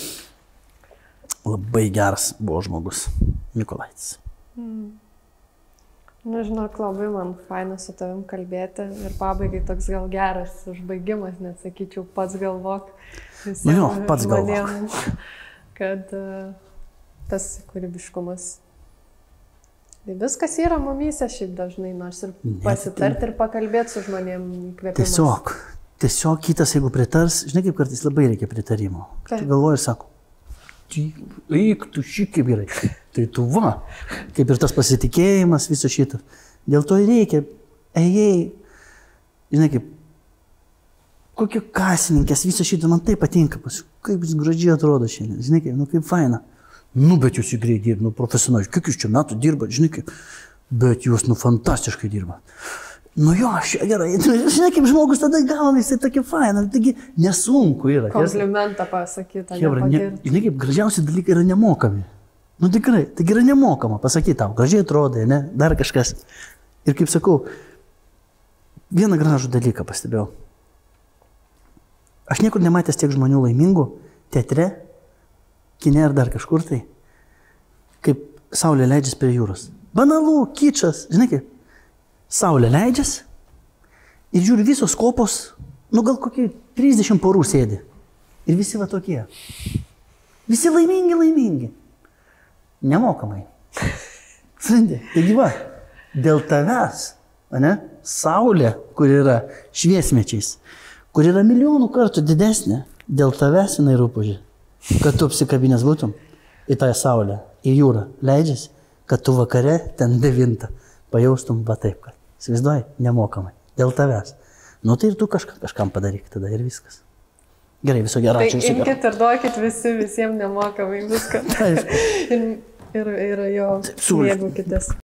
Labai geras buvo žmogus. Mikolaitis. Mm. Nu, žinok, labai man faina su tavim kalbėti ir pabaigai toks gal geras užbaigimas, net sakyčiau, pats galvok. Nu jo, pats galvok. Kad uh, tas kūrybiškumas. Tai viskas yra mumyse šiaip dažnai, nors ir pasitarti ir pakalbėti su žmonėm įkvėpimas. Tiesiog, tiesiog kitas, jeigu pritars, žinai, kaip kartais labai reikia pritarimo. Tu galvoji ir sako, eik, tu šį kaip gerai. Tai tu va, kaip ir tas pasitikėjimas, viso šito. Dėl to ir reikia, ejai, žinai, kaip, kokie kasininkės, viso šito man tai patinka, kaip jis gražiai atrodo šiandien, žinai, kaip, nu kaip faina. Nu, bet jūs įgrei dirba, nu, profesionaliai, kiek jūs čia metų dirba, žinai, kaip, bet jūs, nu, fantastiškai dirba. Nu jo, aš gerai, žinai, kaip žmogus tada gauna, jis tai tokia faina, taigi nesunku yra. Komplimentą pasakyti, Hebra, ne, žinai, kaip gražiausi dalykai yra nemokami. Nu tikrai, taigi yra nemokama pasakyti tau, gražiai atrodai, ne, dar kažkas. Ir kaip sakau, vieną gražų dalyką pastebėjau. Aš niekur nematęs tiek žmonių laimingų, teatre, kine ar dar kažkur tai, kaip saulė leidžiasi prie jūros. Banalu, kičas, žinai kaip. Saulė leidžiasi ir žiūri visos kopos, nu gal kokie trisdešimt porų sėdi. Ir visi va tokie. Visi laimingi, laimingi. Nemokamai. Srandi, taigi va, dėl tavęs, ne, saulė, kur yra šviesmečiais, kur yra milijonų kartų didesnė, dėl tavęs jinai rūpuži, kad tu apsikabinęs būtum į tą saulę, į jūrą, leidžiasi, kad tu vakare ten devintą pajaustum va taip, kad įsivaizduoji, nemokamai, dėl tavęs. Nu tai ir tu kažką, kažkam padaryk tada ir viskas. Gerai, viso gero, ačiū. Tai imkit ir duokit visi, visiems nemokamai viską. ir, ir, ir jo mėgaukitės.